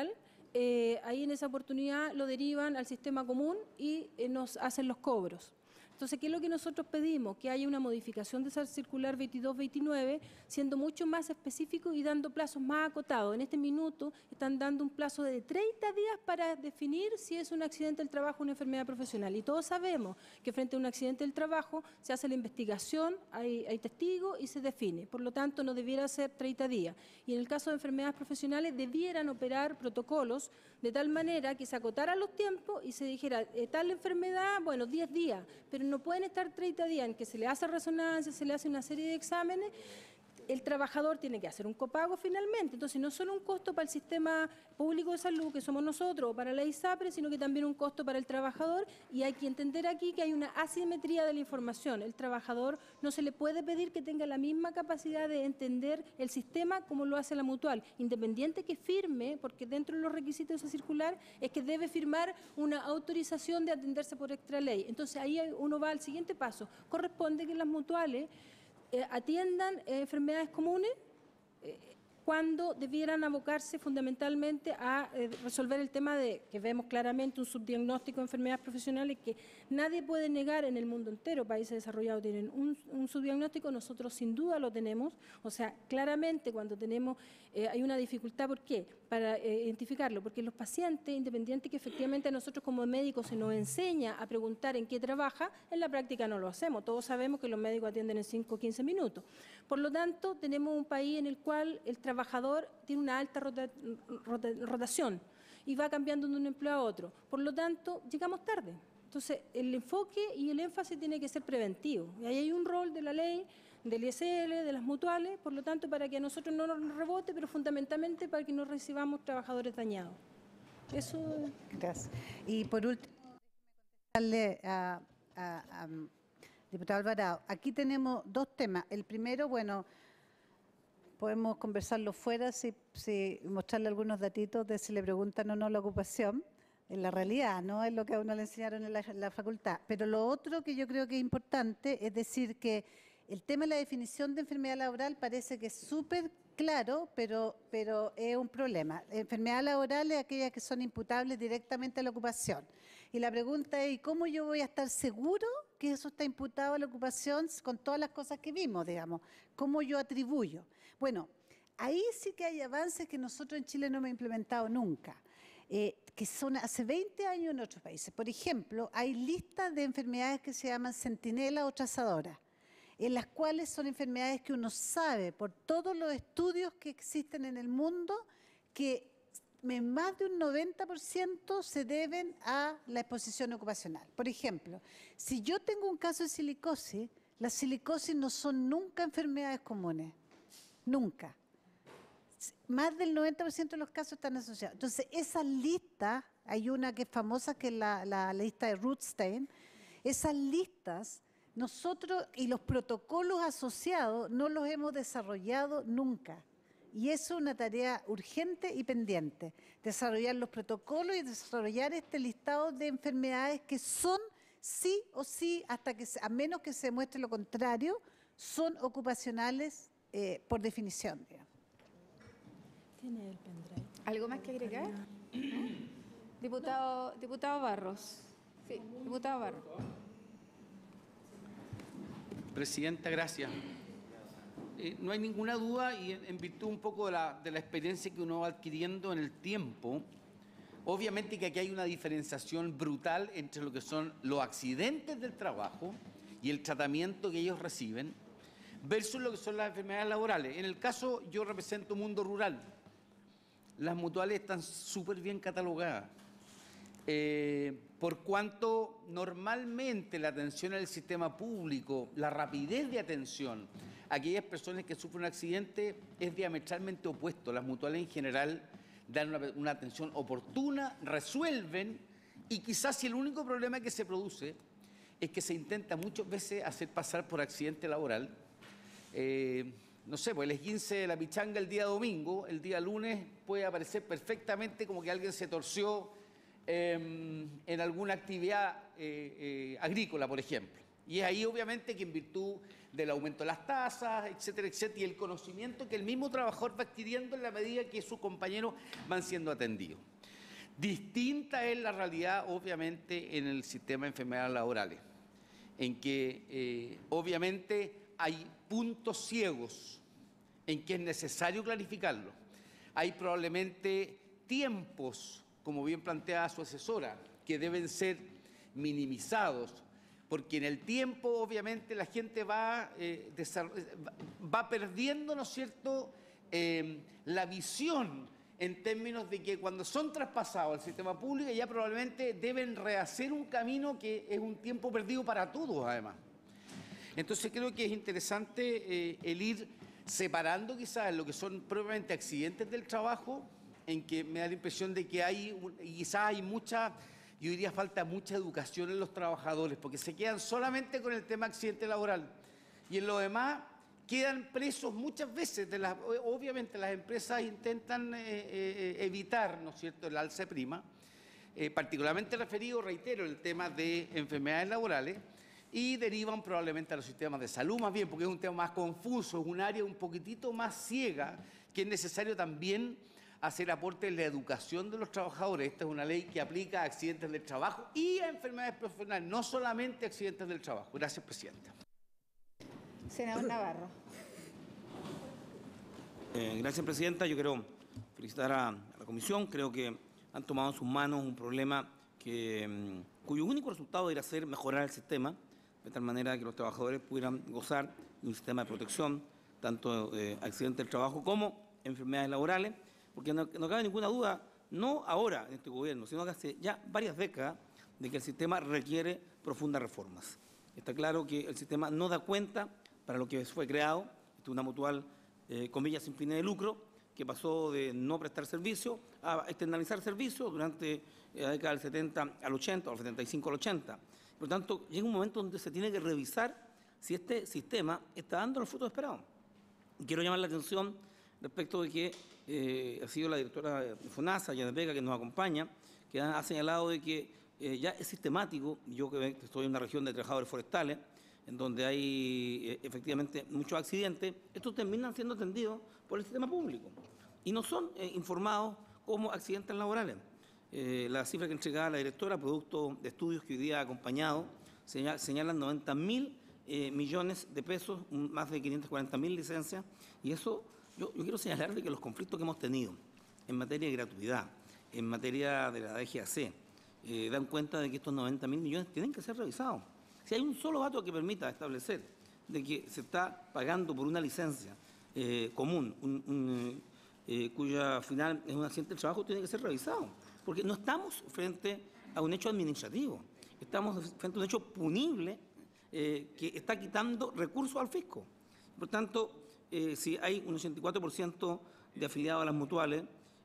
ahí en esa oportunidad lo derivan al sistema común y nos hacen los cobros. Entonces, ¿qué es lo que nosotros pedimos? Que haya una modificación de esa circular 2229, siendo mucho más específico y dando plazos más acotados. En este minuto están dando un plazo de 30 días para definir si es un accidente del trabajo o una enfermedad profesional. Y todos sabemos que frente a un accidente del trabajo se hace la investigación, hay testigos y se define. Por lo tanto, no debiera ser 30 días. Y en el caso de enfermedades profesionales, debieran operar protocolos de tal manera que se acotaran los tiempos y se dijera, tal enfermedad, bueno, 10 días, pero no pueden estar 30 días en que se le hace resonancia, se le hace una serie de exámenes. El trabajador tiene que hacer un copago finalmente. Entonces, no solo un costo para el sistema público de salud, que somos nosotros, o para la ISAPRE, sino que también un costo para el trabajador. Y hay que entender aquí que hay una asimetría de la información. El trabajador no se le puede pedir que tenga la misma capacidad de entender el sistema como lo hace la mutual, independiente que firme, porque dentro de los requisitos de esa circular es que debe firmar una autorización de atenderse por extra ley. Entonces, ahí uno va al siguiente paso. Corresponde que las mutuales atiendan enfermedades comunes cuando debieran abocarse fundamentalmente a resolver el tema de que vemos claramente un subdiagnóstico de enfermedades profesionales que nadie puede negar en el mundo entero. Países desarrollados tienen un subdiagnóstico, nosotros sin duda lo tenemos. O sea, claramente cuando tenemos, hay una dificultad, ¿por qué? Para identificarlo, porque los pacientes, independiente que efectivamente a nosotros como médicos se nos enseña a preguntar en qué trabaja, en la práctica no lo hacemos. Todos sabemos que los médicos atienden en 5 o 15 minutos. Por lo tanto, tenemos un país en el cual el trabajador tiene una alta rotación y va cambiando de un empleo a otro. Por lo tanto, llegamos tarde. Entonces, el enfoque y el énfasis tiene que ser preventivo. Y ahí hay un rol de la ley, del ISL, de las mutuales, por lo tanto, para que a nosotros no nos rebote, pero fundamentalmente para que no recibamos trabajadores dañados. Eso. Gracias. Y por último, darle a diputado Alvarado, aquí tenemos dos temas. El primero, bueno, podemos conversarlo fuera, mostrarle algunos datitos de si le preguntan o no la ocupación, en la realidad, no es lo que a uno le enseñaron en la facultad. Pero lo otro que yo creo que es importante es decir que el tema de la definición de enfermedad laboral parece que es súper claro, pero es un problema. Enfermedad laboral es aquellas que son imputables directamente a la ocupación. Y la pregunta es, ¿y cómo yo voy a estar seguro que eso está imputado a la ocupación con todas las cosas que vimos, digamos? ¿Cómo yo atribuyo? Bueno, ahí sí que hay avances que nosotros en Chile no hemos implementado nunca, que son hace 20 años en otros países. Por ejemplo, hay listas de enfermedades que se llaman centinelas o trazadoras, en las cuales son enfermedades que uno sabe por todos los estudios que existen en el mundo que más de un 90% se deben a la exposición ocupacional. Por ejemplo, si yo tengo un caso de silicosis, las silicosis no son nunca enfermedades comunes, nunca. Más del 90% de los casos están asociados. Entonces, esas listas, hay una que es famosa que es la lista de Rothstein, esas listas nosotros y los protocolos asociados no los hemos desarrollado nunca. Y eso es una tarea urgente y pendiente, desarrollar los protocolos y desarrollar este listado de enfermedades que son sí o sí, a menos que se demuestre lo contrario, son ocupacionales por definición. Digamos. ¿Tiene el pendrive? ¿Algo más que agregar? Diputado Barros. Sí, diputado Barros. Presidenta, gracias. No hay ninguna duda, y en virtud un poco de la experiencia que uno va adquiriendo en el tiempo, obviamente que aquí hay una diferenciación brutal entre lo que son los accidentes del trabajo y el tratamiento que ellos reciben, versus lo que son las enfermedades laborales. En el caso, yo represento mundo rural. Las mutuales están súper bien catalogadas. Por cuanto normalmente la atención al sistema público, la rapidez de atención a aquellas personas que sufren un accidente es diametralmente opuesto. Las mutuales en general dan una atención oportuna, resuelven, y quizás si el único problema que se produce es que se intenta muchas veces hacer pasar por accidente laboral. No sé, pues el esguince de la pichanga el día domingo, el día lunes puede aparecer perfectamente como que alguien se torció en alguna actividad agrícola, por ejemplo. Y es ahí, obviamente, que en virtud del aumento de las tasas, etcétera, etcétera, y el conocimiento que el mismo trabajador va adquiriendo en la medida que sus compañeros van siendo atendidos. Distinta es la realidad, obviamente, en el sistema de enfermedades laborales, en que obviamente hay puntos ciegos en que es necesario clarificarlo. Hay probablemente tiempos, como bien planteaba su asesora, que deben ser minimizados, porque en el tiempo obviamente la gente va perdiendo, ¿no es cierto?, la visión en términos de que cuando son traspasados al sistema público ya probablemente deben rehacer un camino que es un tiempo perdido para todos además. Entonces creo que es interesante el ir separando quizás lo que son propiamente accidentes del trabajo, en que me da la impresión de que quizás hay mucha, yo diría falta mucha educación en los trabajadores, porque se quedan solamente con el tema accidente laboral y en lo demás quedan presos muchas veces. Obviamente las empresas intentan evitar, ¿no es cierto?, el alza de prima, particularmente referido, reitero, el tema de enfermedades laborales, y derivan probablemente a los sistemas de salud más bien, porque es un tema más confuso, es un área un poquitito más ciega, que es necesario también hacer aporte en la educación de los trabajadores. Esta es una ley que aplica a accidentes del trabajo y a enfermedades profesionales, no solamente accidentes del trabajo. Gracias, Presidenta. Senador Navarro. Gracias, Presidenta. Yo quiero felicitar a la Comisión. Creo que han tomado en sus manos un problema cuyo único resultado era ser mejorar el sistema, de tal manera que los trabajadores pudieran gozar de un sistema de protección, tanto de accidentes del trabajo como enfermedades laborales, porque no cabe ninguna duda, no ahora en este gobierno, sino que hace ya varias décadas, de que el sistema requiere profundas reformas. Está claro que el sistema no da cuenta para lo que fue creado, una mutual, comillas, sin fines de lucro, que pasó de no prestar servicio a externalizar servicios durante la década del 70 al 80, o del 75 al 80. Por lo tanto, llega un momento donde se tiene que revisar si este sistema está dando los frutos esperados. Y quiero llamar la atención respecto de que ha sido la directora de FONASA, Janet Vega, que nos acompaña, que ha señalado de que ya es sistemático. Yo que estoy en una región de trabajadores forestales, en donde hay efectivamente muchos accidentes, estos terminan siendo atendidos por el sistema público y no son informados como accidentes laborales. La cifra que entregaba la directora, producto de estudios que hoy día ha acompañado, señalan 90.000 millones de pesos, más de 540.000 licencias, y eso yo quiero señalar de que los conflictos que hemos tenido en materia de gratuidad, en materia de la DGAC, dan cuenta de que estos 90.000 millones tienen que ser revisados. Si hay un solo dato que permita establecer de que se está pagando por una licencia común, cuya final es un accidente del trabajo, tiene que ser revisado. Porque no estamos frente a un hecho administrativo, estamos frente a un hecho punible que está quitando recursos al fisco. Por tanto, si hay un 84% de afiliados a las mutuales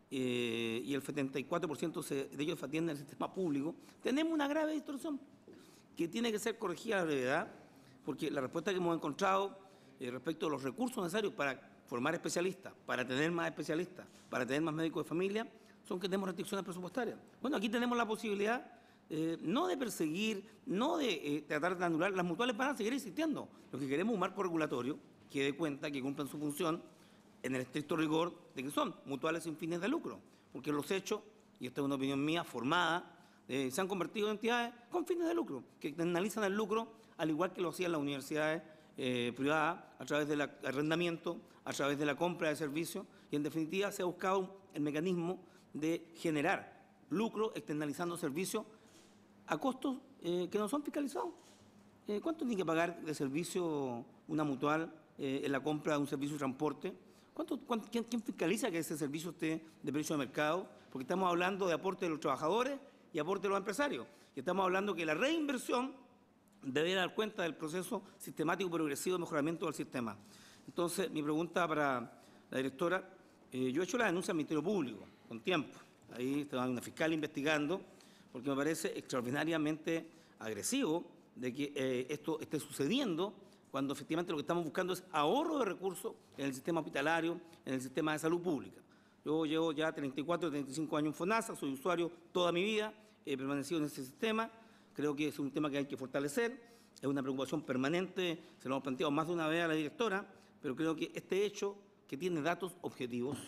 y el 74% de ellos atienden al sistema público, tenemos una grave distorsión que tiene que ser corregida a la brevedad, porque la respuesta que hemos encontrado respecto a los recursos necesarios para formar especialistas, para tener más especialistas, para tener más médicos de familia, son que tenemos restricciones presupuestarias. Bueno, aquí tenemos la posibilidad no de perseguir, no de tratar de anular, las mutuales van a seguir existiendo. Lo que queremos es un marco regulatorio que dé cuenta que cumplan su función en el estricto rigor de que son mutuales sin fines de lucro, porque los hechos, y esta es una opinión mía formada, se han convertido en entidades con fines de lucro, que externalizan el lucro, al igual que lo hacían las universidades privadas, a través del arrendamiento, a través de la compra de servicios, y en definitiva se ha buscado el mecanismo de generar lucro externalizando servicios a costos que no son fiscalizados. ¿Cuánto tiene que pagar de servicio una mutual en la compra de un servicio de transporte? ¿Quién fiscaliza que ese servicio esté de precio de mercado? Porque estamos hablando de aporte de los trabajadores y aporte de los empresarios. Y estamos hablando que la reinversión debe dar cuenta del proceso sistemático y progresivo de mejoramiento del sistema. Entonces, mi pregunta para la directora, yo he hecho la denuncia al Ministerio Público con tiempo. Ahí está una fiscal investigando, porque me parece extraordinariamente agresivo de que esto esté sucediendo cuando efectivamente lo que estamos buscando es ahorro de recursos en el sistema hospitalario, en el sistema de salud pública. Yo llevo ya 34, 35 años en FONASA, soy usuario toda mi vida, he permanecido en ese sistema, creo que es un tema que hay que fortalecer, es una preocupación permanente, se lo hemos planteado más de una vez a la directora, pero creo que este hecho, que tiene datos objetivos,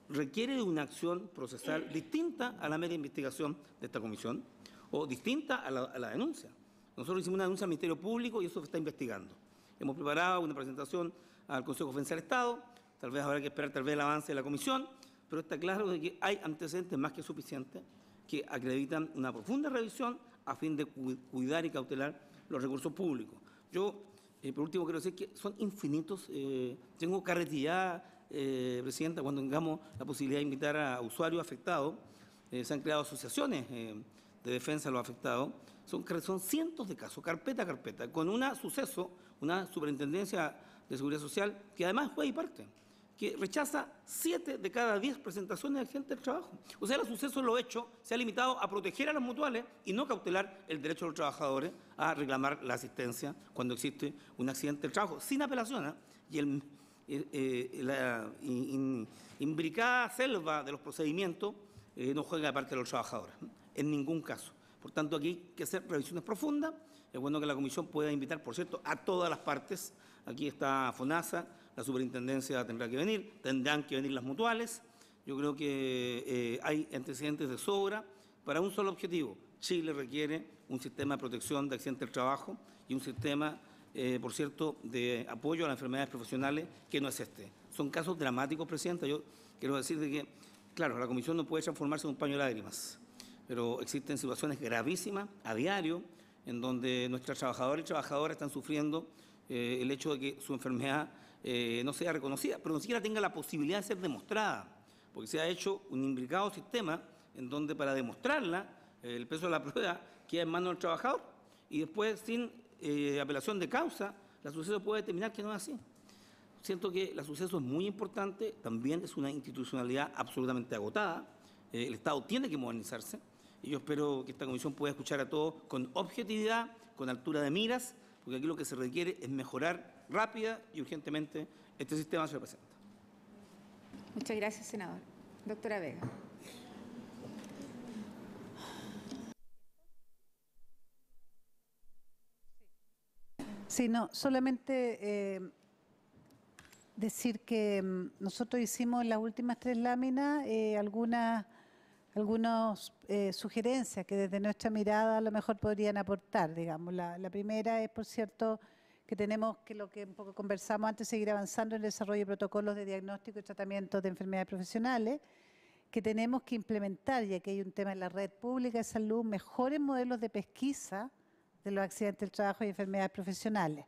requiere de una acción procesal distinta a la mera investigación de esta comisión o distinta a la denuncia. Nosotros hicimos una denuncia al Ministerio Público y eso se está investigando. Hemos preparado una presentación al Consejo de Defensa del Estado, tal vez habrá que esperar el avance de la comisión, pero está claro de que hay antecedentes más que suficientes que acreditan una profunda revisión a fin de cuidar y cautelar los recursos públicos. Yo, por último, quiero decir que son infinitos. Tengo carretillada, Presidenta, cuando tengamos la posibilidad de invitar a usuarios afectados. Se han creado asociaciones de defensa de los afectados. Son cientos de casos, carpeta a carpeta, con un suceso, una superintendencia de seguridad social que además juega y parte, que rechaza 7 de cada 10 presentaciones de accidentes del trabajo. O sea, el suceso lo hecho se ha limitado a proteger a las mutuales y no cautelar el derecho de los trabajadores a reclamar la asistencia cuando existe un accidente del trabajo, sin apelación. Y la imbricada selva de los procedimientos no juega de parte de los trabajadores, en ningún caso. Por tanto, aquí hay que hacer revisiones profundas. Es bueno que la comisión pueda invitar, por cierto, a todas las partes. Aquí está FONASA, la superintendencia tendrá que venir, tendrán que venir las mutuales. Yo creo que hay antecedentes de sobra para un solo objetivo. Chile requiere un sistema de protección de accidentes del trabajo y un sistema, por cierto, de apoyo a las enfermedades profesionales que no es este. Son casos dramáticos, Presidenta. Yo quiero decir que, claro, la comisión no puede transformarse en un paño de lágrimas, pero existen situaciones gravísimas a diario en donde nuestras trabajadoras y trabajadoras están sufriendo el hecho de que su enfermedad no sea reconocida, pero ni siquiera tenga la posibilidad de ser demostrada, porque se ha hecho un imbricado sistema en donde para demostrarla el peso de la prueba queda en manos del trabajador y después sin apelación de causa la suceso puede determinar que no es así. Siento que la suceso es muy importante, también es una institucionalidad absolutamente agotada, el Estado tiene que modernizarse y yo espero que esta comisión pueda escuchar a todos con objetividad, con altura de miras, porque aquí lo que se requiere es mejorar rápida y urgentemente este sistema, señor Presidente. Muchas gracias, senador. Doctora Vega. Sí, no, solamente decir que nosotros hicimos en las últimas 3 láminas algunas sugerencias que desde nuestra mirada a lo mejor podrían aportar, digamos. La primera es, por cierto, que tenemos que, lo que un poco conversamos antes, seguir avanzando en el desarrollo de protocolos de diagnóstico y tratamiento de enfermedades profesionales, que tenemos que implementar, ya que hay un tema en la red pública de salud, mejores modelos de pesquisa de los accidentes del trabajo y enfermedades profesionales.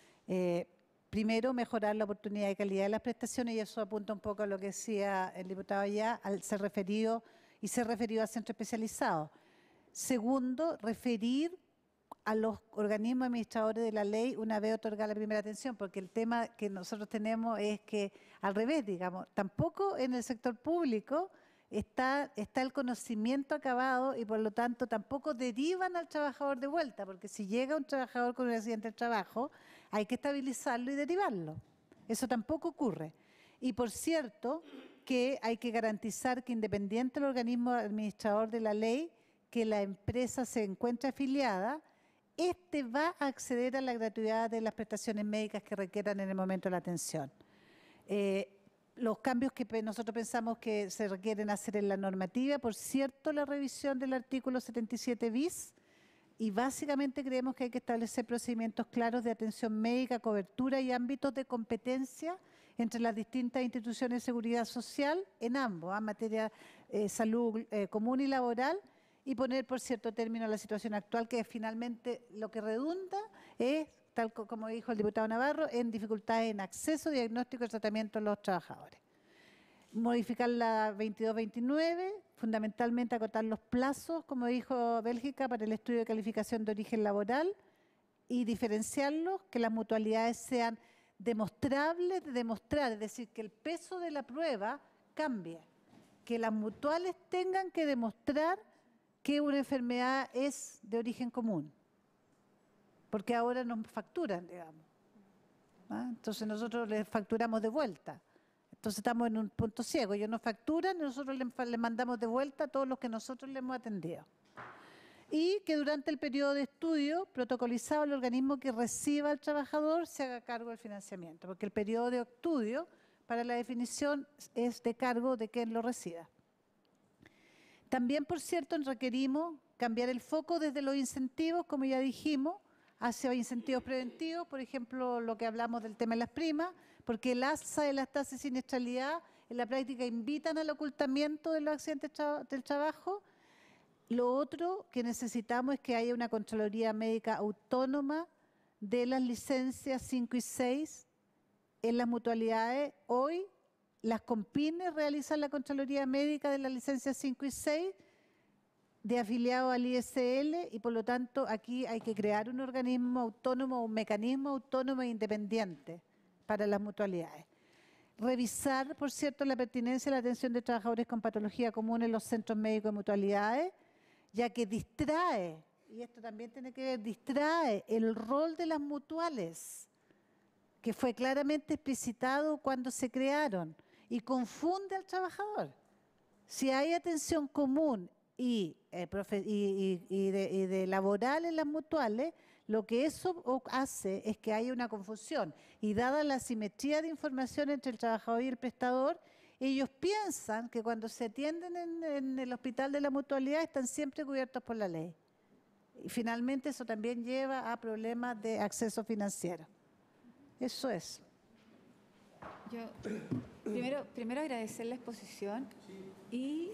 Primero, mejorar la oportunidad y calidad de las prestaciones, y eso apunta un poco a lo que decía el diputado allá, al ser referido a centros especializados. Segundo, referir a los organismos administradores de la ley una vez otorgada la primera atención, porque el tema que nosotros tenemos es que, al revés, digamos, tampoco en el sector público está el conocimiento acabado y por lo tanto tampoco derivan al trabajador de vuelta, porque si llega un trabajador con un accidente de trabajo, hay que estabilizarlo y derivarlo. Eso tampoco ocurre. Y por cierto, que hay que garantizar que independiente del organismo administrador de la ley, que la empresa se encuentre afiliada, este va a acceder a la gratuidad de las prestaciones médicas que requieran en el momento de la atención. Los cambios que nosotros pensamos que se requieren hacer en la normativa, por cierto, la revisión del artículo 77 bis, y básicamente creemos que hay que establecer procedimientos claros de atención médica, cobertura y ámbitos de competencia entre las distintas instituciones de seguridad social en ambos, en materia salud común y laboral, y poner, por cierto término, a la situación actual, que finalmente lo que redunda es, tal como dijo el diputado Navarro, en dificultades en acceso, diagnóstico y tratamiento de los trabajadores. Modificar la 2229, fundamentalmente acotar los plazos, como dijo Bélgica, para el estudio de calificación de origen laboral y diferenciarlos, que las mutualidades sean demostrables, de demostrar, es decir, que el peso de la prueba cambie, que las mutuales tengan que demostrar que una enfermedad es de origen común, porque ahora nos facturan, digamos. Entonces nosotros les facturamos de vuelta. Entonces estamos en un punto ciego. Ellos nos facturan y nosotros les mandamos de vuelta a todos los que nosotros les hemos atendido. Y que durante el periodo de estudio protocolizado el organismo que reciba al trabajador se haga cargo del financiamiento, porque el periodo de estudio para la definición es de cargo de quien lo reciba. También, por cierto, requerimos cambiar el foco desde los incentivos, como ya dijimos, hacia incentivos preventivos, por ejemplo, lo que hablamos del tema de las primas, porque el alza de las tasas de siniestralidad en la práctica invitan al ocultamiento de los accidentes del trabajo. Lo otro que necesitamos es que haya una Contraloría Médica autónoma de las licencias 5 y 6 en las mutualidades. Hoy las Compines realizan la Contraloría Médica de las licencias 5 y 6 de afiliados al ISL y por lo tanto aquí hay que crear un organismo autónomo, un mecanismo autónomo e independiente para las mutualidades. Revisar, por cierto, la pertinencia de la atención de trabajadores con patología común en los centros médicos de mutualidades, ya que distrae, y esto también tiene que ver, distrae el rol de las mutuales, que fue claramente explicitado cuando se crearon, y confunde al trabajador. Si hay atención común y de laboral en las mutuales, lo que eso hace es que haya una confusión. Y dada la asimetría de información entre el trabajador y el prestador, ellos piensan que cuando se atienden en el hospital de la mutualidad están siempre cubiertos por la ley. Y finalmente eso también lleva a problemas de acceso financiero. Eso es. Yo primero agradecer la exposición y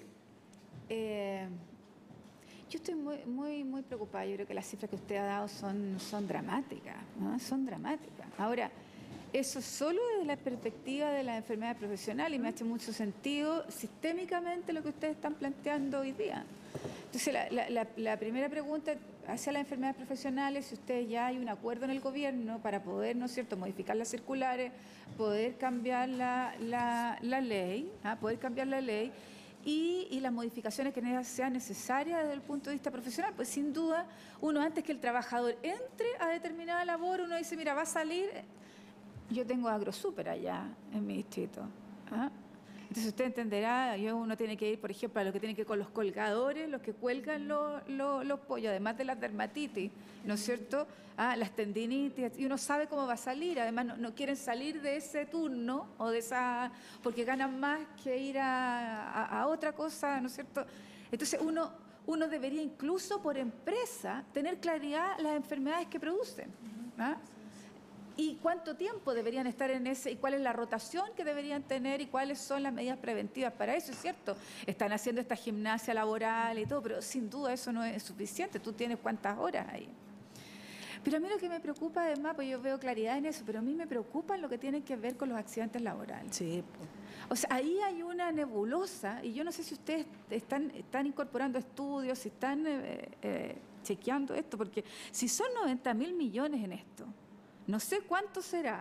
yo estoy muy preocupada. Yo creo que las cifras que usted ha dado son dramáticas, ¿no? Son dramáticas. Ahora, eso solo desde la perspectiva de la enfermedad profesional y me hace mucho sentido sistémicamente lo que ustedes están planteando hoy día. Entonces, la primera pregunta hacia las enfermedades profesionales, si ustedes ya hay un acuerdo en el gobierno para poder, ¿no es cierto?, modificar las circulares, poder cambiar la ley, poder cambiar la ley y las modificaciones que sean necesarias desde el punto de vista profesional. Pues sin duda, uno antes que el trabajador entre a determinada labor, uno dice, mira, va a salir, yo tengo AgroSuper allá en mi distrito. Entonces usted entenderá, uno tiene que ir, por ejemplo, a lo que tiene que ver con los colgadores, los que cuelgan los pollos, además de las dermatitis, ¿no es cierto? Las tendinitis, y uno sabe cómo va a salir, además no quieren salir de ese turno o de esa, porque ganan más que ir a otra cosa, ¿no es cierto? Entonces uno debería incluso por empresa tener claridad las enfermedades que producen, y cuánto tiempo deberían estar en ese, y cuál es la rotación que deberían tener y cuáles son las medidas preventivas para eso, es cierto. Están haciendo esta gimnasia laboral y todo, pero sin duda eso no es suficiente. Tú tienes cuántas horas ahí. Pero a mí lo que me preocupa además, pues yo veo claridad en eso, pero a mí me preocupa lo que tiene que ver con los accidentes laborales. Sí. O sea, ahí hay una nebulosa y yo no sé si ustedes están incorporando estudios, si están chequeando esto, porque si son 90.000 millones en esto, no sé cuánto será.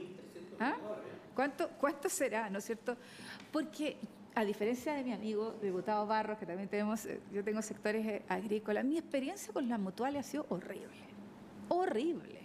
¿Cuánto será, no es cierto? Porque, a diferencia de mi amigo, diputado Barros, que también yo tengo sectores agrícolas, mi experiencia con las mutuales ha sido horrible. Horrible.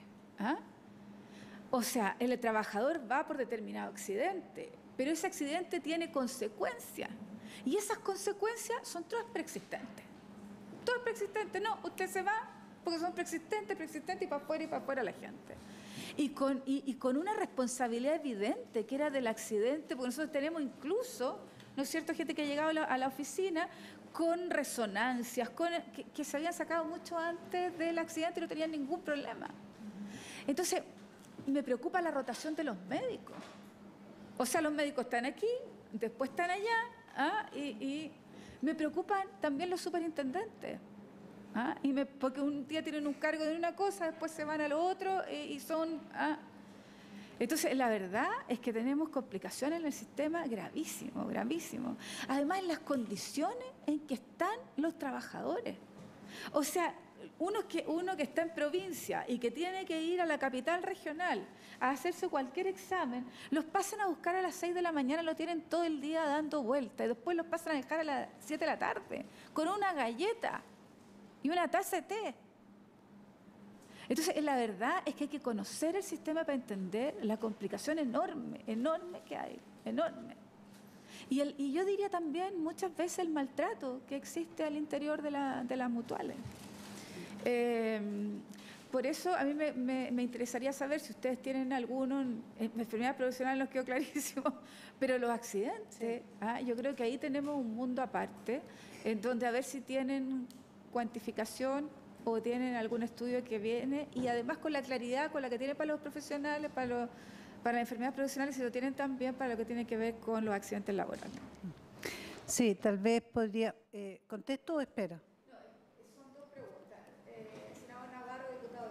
O sea, el trabajador va por determinado accidente, pero ese accidente tiene consecuencias. Y esas consecuencias son todas preexistentes. Todas preexistentes. No, usted se va porque son preexistentes y para afuera la gente. Y con una responsabilidad evidente que era del accidente, porque nosotros tenemos incluso, ¿no es cierto?, gente que ha llegado a la oficina con resonancias, que se habían sacado mucho antes del accidente y no tenían ningún problema. Entonces, me preocupa la rotación de los médicos. O sea, los médicos están aquí, después están allá, y me preocupan también los superintendentes. Porque un día tienen un cargo de una cosa, después se van a lo otro y son... Entonces, la verdad es que tenemos complicaciones en el sistema gravísimo, gravísimo. Además, en las condiciones en que están los trabajadores. O sea, uno que está en provincia y que tiene que ir a la capital regional a hacerse cualquier examen, los pasan a buscar a las 6 de la mañana, lo tienen todo el día dando vueltas y después los pasan a dejar a las 7 de la tarde con una galleta y una taza de té. Entonces, la verdad es que hay que conocer el sistema para entender la complicación enorme que hay, enorme. Y yo diría también muchas veces el maltrato que existe al interior de las mutuales. Por eso a mí me interesaría saber si ustedes tienen alguno, enfermedad profesional nos quedó clarísimo, pero los accidentes, yo creo que ahí tenemos un mundo aparte, en donde a ver si tienen cuantificación o tienen algún estudio que viene, y además con la claridad con la que tienen para los profesionales, para las enfermedades profesionales, si lo tienen también para lo que tiene que ver con los accidentes laborales. Sí, tal vez podría... ¿Contesto o espero? Son dos preguntas. Senador Navarro, diputado.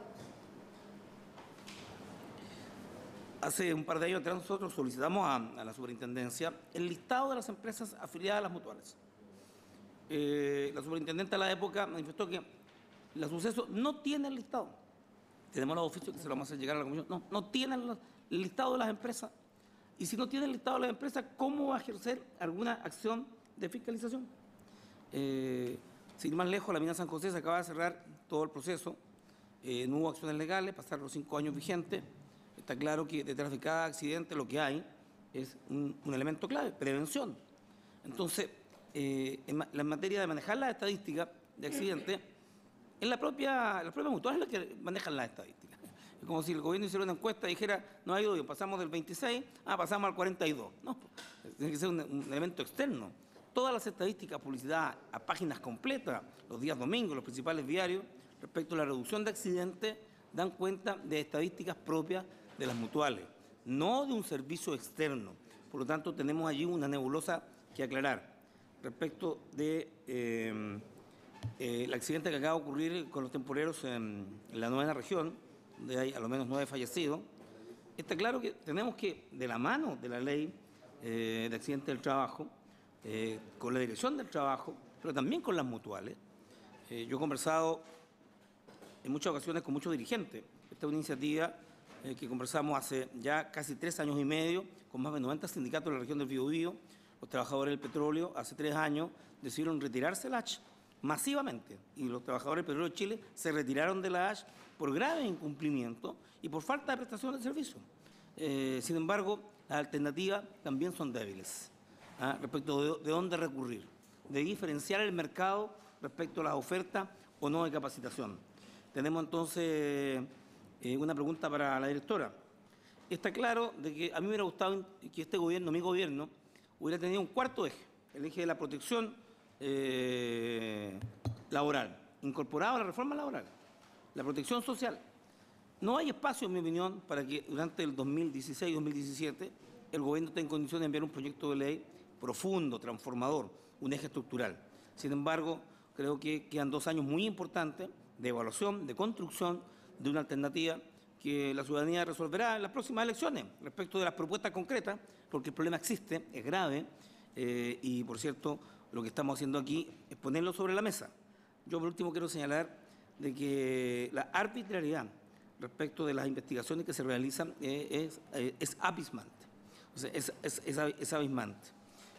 Hace un par de años atrás nosotros solicitamos a la superintendencia el listado de las empresas afiliadas a las mutuales. La superintendente a la época manifestó que la Suceso no tiene el listado. Tenemos los oficios que se lo vamos a hacer llegar a la comisión. No tienen el listado de las empresas. Y si no tiene el listado de las empresas, ¿cómo va a ejercer alguna acción de fiscalización? Sin ir más lejos, la mina San José se acaba de cerrar todo el proceso. No hubo acciones legales, pasaron los 5 años vigentes. Está claro que detrás de cada accidente lo que hay es un elemento clave, prevención. Entonces, en materia de manejar las estadísticas de accidentes, las propias mutuales las que manejan las estadísticas. Es como si el gobierno hiciera una encuesta y dijera, no ha ido bien, pasamos del 26, pasamos al 42. No, tiene que ser un elemento externo. Todas las estadísticas publicidad a páginas completas, los días domingos, los principales diarios, respecto a la reducción de accidentes, dan cuenta de estadísticas propias de las mutuales, no de un servicio externo. Por lo tanto, tenemos allí una nebulosa que aclarar. Respecto de el accidente que acaba de ocurrir con los temporeros en la 9ª región, donde hay a lo menos 9 fallecidos, está claro que tenemos que, de la mano de la ley de accidentes del trabajo, con la dirección del trabajo, pero también con las mutuales. Yo he conversado en muchas ocasiones con muchos dirigentes. Esta es una iniciativa que conversamos hace ya casi 3 años y medio, con más de 90 sindicatos de la región del Biobío. Los trabajadores del petróleo hace 3 años decidieron retirarse del H masivamente, y los trabajadores del petróleo de Chile se retiraron de la H por graves incumplimientos y por falta de prestación de servicio. Sin embargo, las alternativas también son débiles respecto de dónde recurrir, de diferenciar el mercado respecto a las ofertas o no de capacitación. Tenemos entonces una pregunta para la directora. Está claro de que a mí me hubiera gustado que este gobierno, mi gobierno, hubiera tenido un cuarto eje, el eje de la protección laboral, incorporado a la reforma laboral, la protección social. No hay espacio, en mi opinión, para que durante el 2016-2017 el gobierno esté en condiciones de enviar un proyecto de ley profundo, transformador, un eje estructural. Sin embargo, creo que quedan 2 años muy importantes de evaluación, de construcción de una alternativa que la ciudadanía resolverá en las próximas elecciones respecto de las propuestas concretas, porque el problema existe, es grave, y, por cierto, lo que estamos haciendo aquí es ponerlo sobre la mesa. Yo, por último, quiero señalar de que la arbitrariedad respecto de las investigaciones que se realizan es abismante. O sea, es abismante.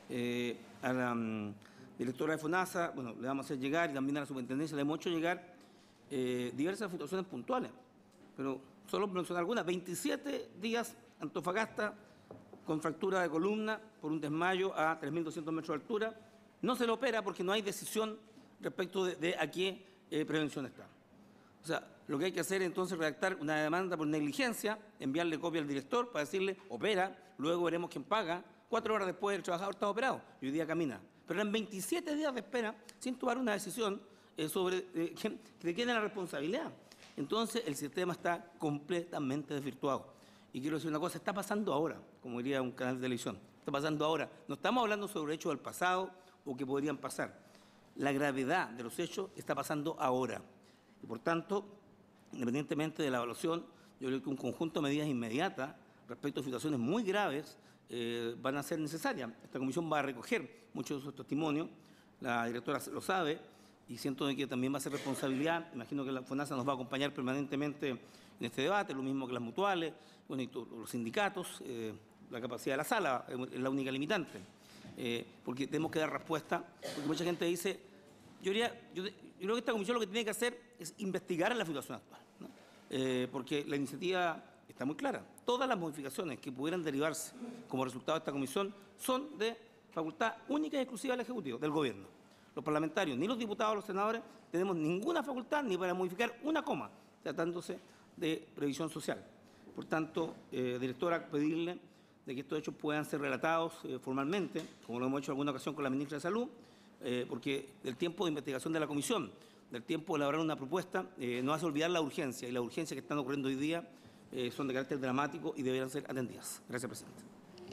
A la directora de FONASA, bueno, le vamos a hacer llegar, y también a la superintendencia le hemos hecho llegar diversas situaciones puntuales, pero solo mencionar algunas. 27 días Antofagasta con fractura de columna por un desmayo a 3.200 metros de altura. No se le opera porque no hay decisión respecto de a qué prevención está. O sea, lo que hay que hacer entonces es redactar una demanda por negligencia, enviarle copia al director para decirle, opera, luego veremos quién paga. 4 horas después el trabajador está operado y hoy día camina. Pero eran 27 días de espera sin tomar una decisión sobre de quién es la responsabilidad. Entonces el sistema está completamente desvirtuado. Y quiero decir una cosa, está pasando ahora, como diría un canal de televisión, está pasando ahora. No estamos hablando sobre hechos del pasado o que podrían pasar. La gravedad de los hechos está pasando ahora. Y por tanto, independientemente de la evaluación, yo creo que un conjunto de medidas inmediatas respecto a situaciones muy graves van a ser necesarias. Esta comisión va a recoger muchos de esos testimonios, la directora lo sabe, y siento que también va a ser responsabilidad. Imagino que la FONASA nos va a acompañar permanentemente en este debate, lo mismo que las mutuales, bueno, y los sindicatos, la capacidad de la sala es la única limitante, porque tenemos que dar respuesta, porque mucha gente dice, yo creo que esta comisión lo que tiene que hacer es investigar en la situación actual, ¿no? Porque la iniciativa está muy clara. Todas las modificaciones que pudieran derivarse como resultado de esta comisión son de facultad única y exclusiva del Ejecutivo, del Gobierno. Los parlamentarios, ni los diputados, los senadores, tenemos ninguna facultad ni para modificar una coma tratándose de previsión social. Por tanto, directora, pedirle de que estos hechos puedan ser relatados formalmente, como lo hemos hecho en alguna ocasión con la ministra de Salud, porque del tiempo de investigación de la comisión, del tiempo de elaborar una propuesta, no hace olvidar la urgencia, y las urgencias que están ocurriendo hoy día son de carácter dramático y deberán ser atendidas. Gracias, presidente.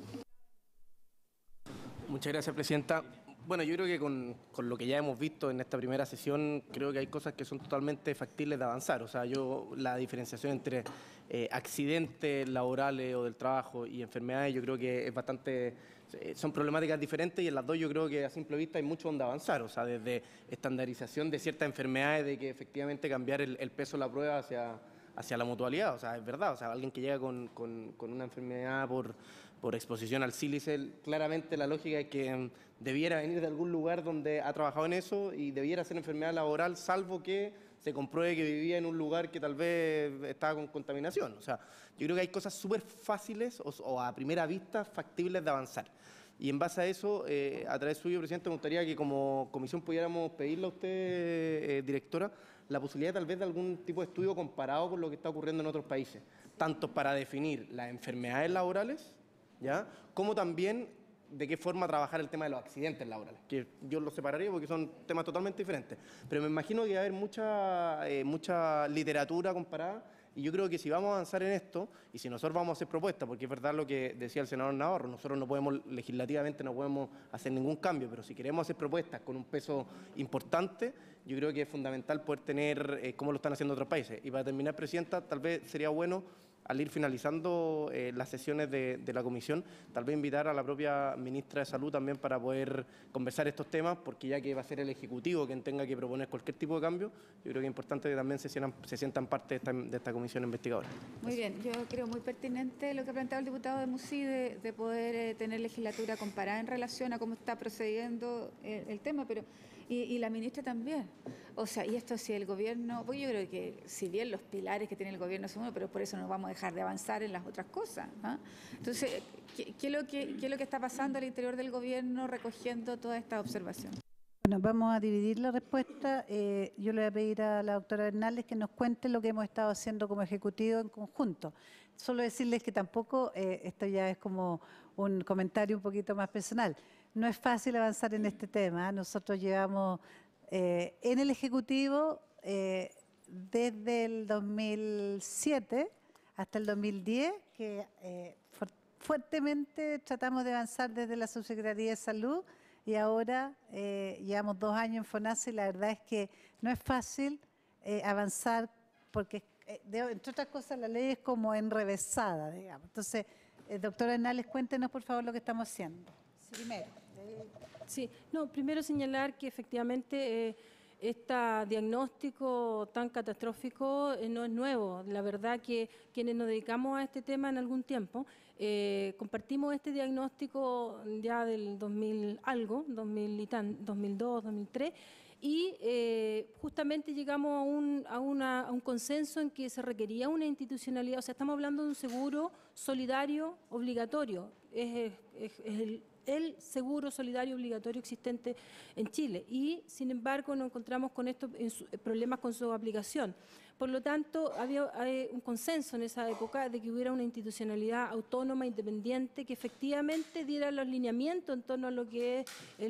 Muchas gracias, presidenta. Bueno, yo creo que con lo que ya hemos visto en esta primera sesión, creo que hay cosas que son totalmente factibles de avanzar. O sea, la diferenciación entre accidentes laborales o del trabajo y enfermedades, yo creo que es bastante... son problemáticas diferentes y en las dos yo creo que a simple vista hay mucho donde avanzar. O sea, desde estandarización de ciertas enfermedades, de que efectivamente cambiar el peso de la prueba hacia la mutualidad. O sea, es verdad. O sea, alguien que llega con una enfermedad por exposición al sílice, claramente la lógica es que debiera venir de algún lugar donde ha trabajado en eso y debiera ser enfermedad laboral, salvo que se compruebe que vivía en un lugar que tal vez estaba con contaminación. O sea, yo creo que hay cosas súper fáciles o a primera vista factibles de avanzar. Y en base a eso, a través suyo, presidente, me gustaría que como comisión pudiéramos pedirle a usted, directora, la posibilidad tal vez de algún tipo de estudio comparado con lo que está ocurriendo en otros países, tanto para definir las enfermedades laborales, ¿ya?, como también de qué forma trabajar el tema de los accidentes laborales, que yo los separaría porque son temas totalmente diferentes. Pero me imagino que va a haber mucha literatura comparada, y yo creo que si vamos a avanzar en esto, y si nosotros vamos a hacer propuestas, porque es verdad lo que decía el senador Navarro, nosotros no podemos, legislativamente no podemos hacer ningún cambio, pero si queremos hacer propuestas con un peso importante, yo creo que es fundamental poder tener cómo lo están haciendo otros países. Y para terminar, presidenta, tal vez sería bueno, al ir finalizando las sesiones de la comisión, tal vez invitar a la propia ministra de Salud también para poder conversar estos temas, porque ya que va a ser el Ejecutivo quien tenga que proponer cualquier tipo de cambio, yo creo que es importante que también se sientan parte de esta comisión investigadora. Muy bien, yo creo muy pertinente lo que ha planteado el diputado de Musí de poder tener legislatura comparada en relación a cómo está procediendo el tema, pero y la ministra también. O sea, y esto si el gobierno, pues yo creo que si bien los pilares que tiene el gobierno son uno, pero por eso no vamos a dejar de avanzar en las otras cosas, ¿no? Entonces, ¿qué es lo que está pasando al interior del gobierno recogiendo toda esta observación? Bueno, vamos a dividir la respuesta. Yo le voy a pedir a la doctora Bernales que nos cuente lo que hemos estado haciendo como Ejecutivo en conjunto. Solo decirles que tampoco, esto ya es como un comentario un poquito más personal, no es fácil avanzar en este tema. Nosotros llevamos en el Ejecutivo desde el 2007 hasta el 2010, que fuertemente tratamos de avanzar desde la Subsecretaría de Salud, y ahora llevamos 2 años en FONASA y la verdad es que no es fácil avanzar porque, entre otras cosas, la ley es como enrevesada, digamos. Entonces, doctora Bernales, cuéntenos por favor lo que estamos haciendo. Primero. Sí, no, primero señalar que efectivamente este diagnóstico tan catastrófico no es nuevo. La verdad que quienes nos dedicamos a este tema en algún tiempo, compartimos este diagnóstico ya del 2000 algo, 2002, 2003, y justamente llegamos a un consenso en que se requería una institucionalidad. O sea, estamos hablando de un seguro solidario obligatorio. Es el seguro solidario obligatorio existente en Chile, y sin embargo nos encontramos con estos problemas con su aplicación. Por lo tanto, había un consenso en esa época de que hubiera una institucionalidad autónoma, independiente, que efectivamente diera los lineamientos en torno a lo que es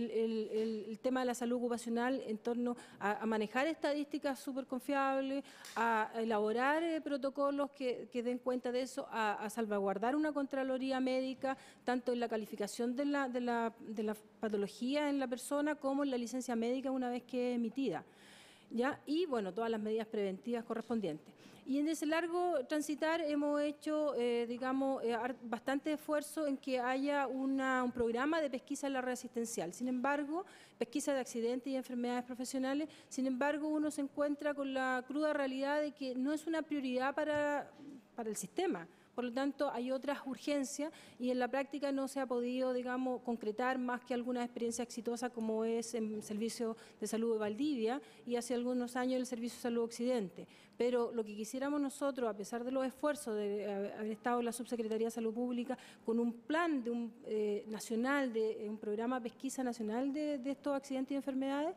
el tema de la salud ocupacional, en torno a manejar estadísticas súper confiables, a elaborar protocolos que den cuenta de eso, a salvaguardar una contraloría médica, tanto en la calificación de la patología en la persona como en la licencia médica una vez que es emitida, ¿ya? Y bueno, todas las medidas preventivas correspondientes. Y en ese largo transitar hemos hecho, bastante esfuerzo en que haya un programa de pesquisa en la red asistencial. Sin embargo, pesquisa de accidentes y enfermedades profesionales, sin embargo, uno se encuentra con la cruda realidad de que no es una prioridad para el sistema, por lo tanto hay otras urgencias y en la práctica no se ha podido, digamos, concretar más que alguna experiencia exitosa como es el Servicio de Salud de Valdivia y hace algunos años el Servicio de Salud Occidente. Pero lo que quisiéramos nosotros, a pesar de los esfuerzos de haber estado en la Subsecretaría de Salud Pública con un plan de nacional, de un programa de pesquisa nacional de estos accidentes y enfermedades,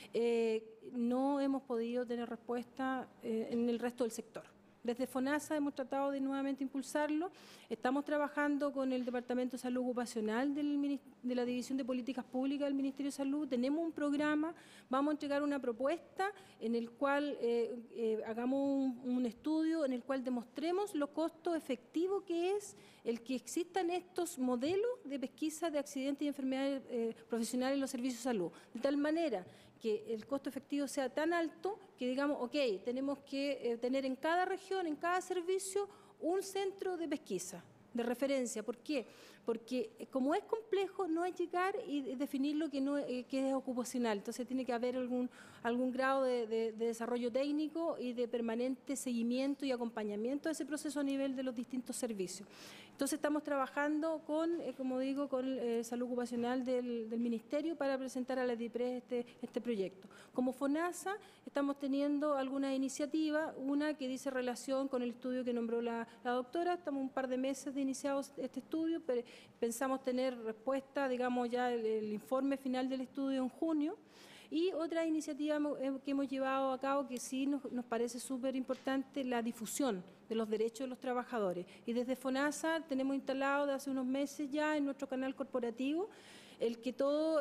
no hemos podido tener respuesta en el resto del sector. Desde FONASA hemos tratado de nuevamente impulsarlo. Estamos trabajando con el Departamento de Salud Ocupacional de la División de Políticas Públicas del Ministerio de Salud. Tenemos un programa, vamos a entregar una propuesta en el cual hagamos un estudio en el cual demostremos lo costo efectivo que es el que existan estos modelos de pesquisa de accidentes y enfermedades profesionales en los servicios de salud. De tal manera que el costo efectivo sea tan alto que digamos, ok, tenemos que tener en cada región, en cada servicio, un centro de pesquisa, de referencia. ¿Por qué? Porque como es complejo, no es llegar y definir lo que es ocupacional. Entonces tiene que haber algún grado de desarrollo técnico y de permanente seguimiento y acompañamiento de ese proceso a nivel de los distintos servicios. Entonces estamos trabajando con, como digo, con Salud Ocupacional del Ministerio para presentar a la DIPRES este proyecto. Como FONASA estamos teniendo algunas iniciativas, una que dice relación con el estudio que nombró la doctora. Estamos un par de meses de iniciados este estudio, pero pensamos tener respuesta, digamos ya el informe final del estudio en junio. Y otra iniciativa que hemos llevado a cabo que sí nos parece súper importante, la difusión de los derechos de los trabajadores. Y desde FONASA tenemos instalado de hace unos meses ya en nuestro canal corporativo el que todo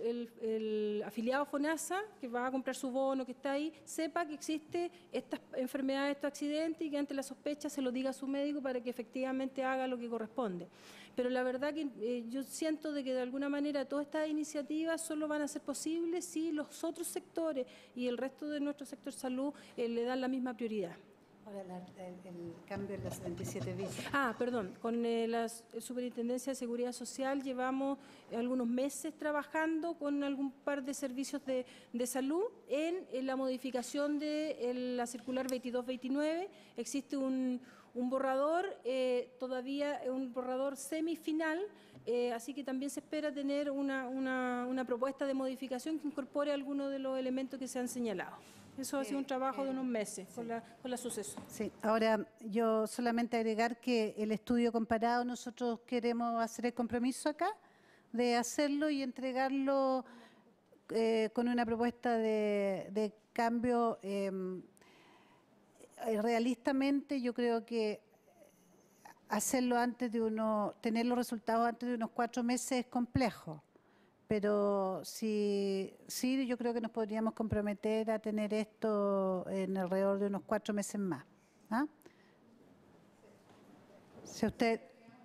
el afiliado FONASA que va a comprar su bono, que está ahí, sepa que existe estas enfermedades, estos accidentes y que ante la sospecha se lo diga a su médico para que efectivamente haga lo que corresponde. Pero la verdad que yo siento de que de alguna manera todas estas iniciativas solo van a ser posibles si los otros sectores y el resto de nuestro sector salud le dan la misma prioridad. Ahora, el cambio en la 77 bis. Perdón, con la Superintendencia de Seguridad Social llevamos algunos meses trabajando con algún par de servicios de salud en la modificación de la circular 2229. Existe un borrador, todavía un borrador semifinal, así que también se espera tener una propuesta de modificación que incorpore algunos de los elementos que se han señalado. Eso ha sido un trabajo de unos meses con la suceso. Sí, ahora yo solamente agregar que el estudio comparado nosotros queremos hacer el compromiso acá de hacerlo y entregarlo con una propuesta de cambio. Realistamente yo creo que hacerlo antes de tener los resultados antes de unos 4 meses es complejo. Pero sí, yo creo que nos podríamos comprometer a tener esto en alrededor de unos 4 meses más. ¿Ah? Si usted...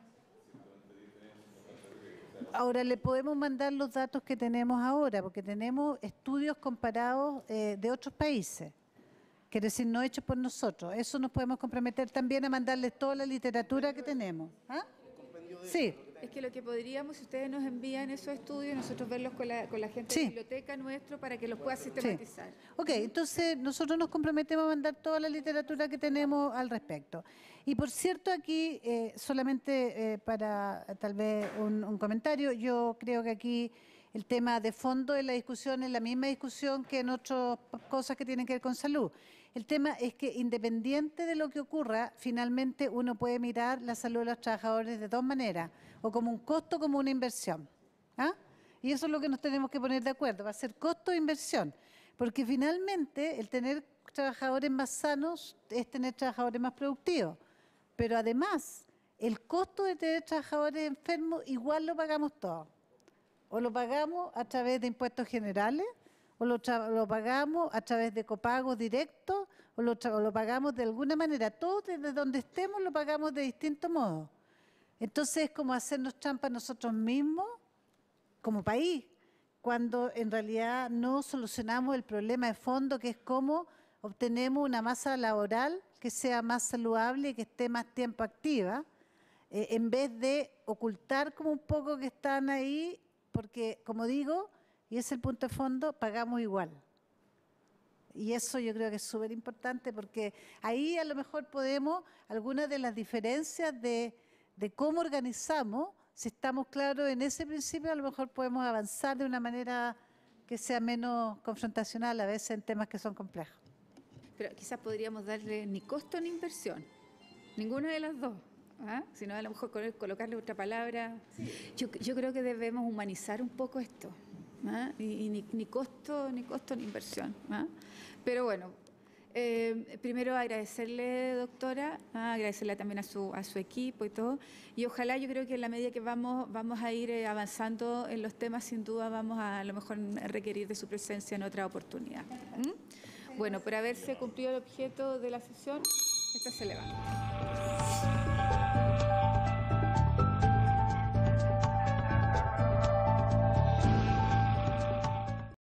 Ahora le podemos mandar los datos que tenemos ahora, porque tenemos estudios comparados de otros países, quiere decir no hechos por nosotros. Eso nos podemos comprometer también a mandarles toda la literatura que tenemos. ¿Ah? Sí. Es que lo que podríamos, si ustedes nos envían esos estudios, nosotros verlos con la gente de la biblioteca nuestro para que los pueda sistematizar. Sí. Ok, entonces nosotros nos comprometemos a mandar toda la literatura que tenemos al respecto. Y por cierto, aquí, solamente para tal vez un comentario, yo creo que aquí el tema de fondo de la discusión es la misma discusión que en otras cosas que tienen que ver con salud. El tema es que independiente de lo que ocurra, finalmente uno puede mirar la salud de los trabajadores de dos maneras, o como un costo o como una inversión. ¿Ah? Y eso es lo que nos tenemos que poner de acuerdo, va a ser costo e inversión, porque finalmente el tener trabajadores más sanos es tener trabajadores más productivos, pero además el costo de tener trabajadores enfermos igual lo pagamos todos, o lo pagamos a través de impuestos generales, o lo pagamos a través de copagos directos, o lo pagamos de alguna manera. Todos desde donde estemos lo pagamos de distinto modo. Entonces es como hacernos trampa nosotros mismos como país, cuando en realidad no solucionamos el problema de fondo, que es cómo obtenemos una masa laboral que sea más saludable y que esté más tiempo activa, en vez de ocultar como un poco que están ahí, porque como digo, y ese es el punto de fondo, pagamos igual. Y eso yo creo que es súper importante porque ahí a lo mejor podemos, algunas de las diferencias de cómo organizamos, si estamos claros en ese principio, a lo mejor podemos avanzar de una manera que sea menos confrontacional a veces en temas que son complejos. Pero quizás podríamos darle ni costo ni inversión, ninguna de las dos. Sino a lo mejor colocarle otra palabra. Yo creo que debemos humanizar un poco esto. Y ni costo ni inversión. Pero bueno, primero agradecerle, doctora, agradecerle también a su equipo y todo. Y ojalá, yo creo que en la medida que vamos a ir avanzando en los temas, sin duda vamos a lo mejor requerir de su presencia en otra oportunidad. Bueno, por haberse cumplido el objeto de la sesión, esta se levanta.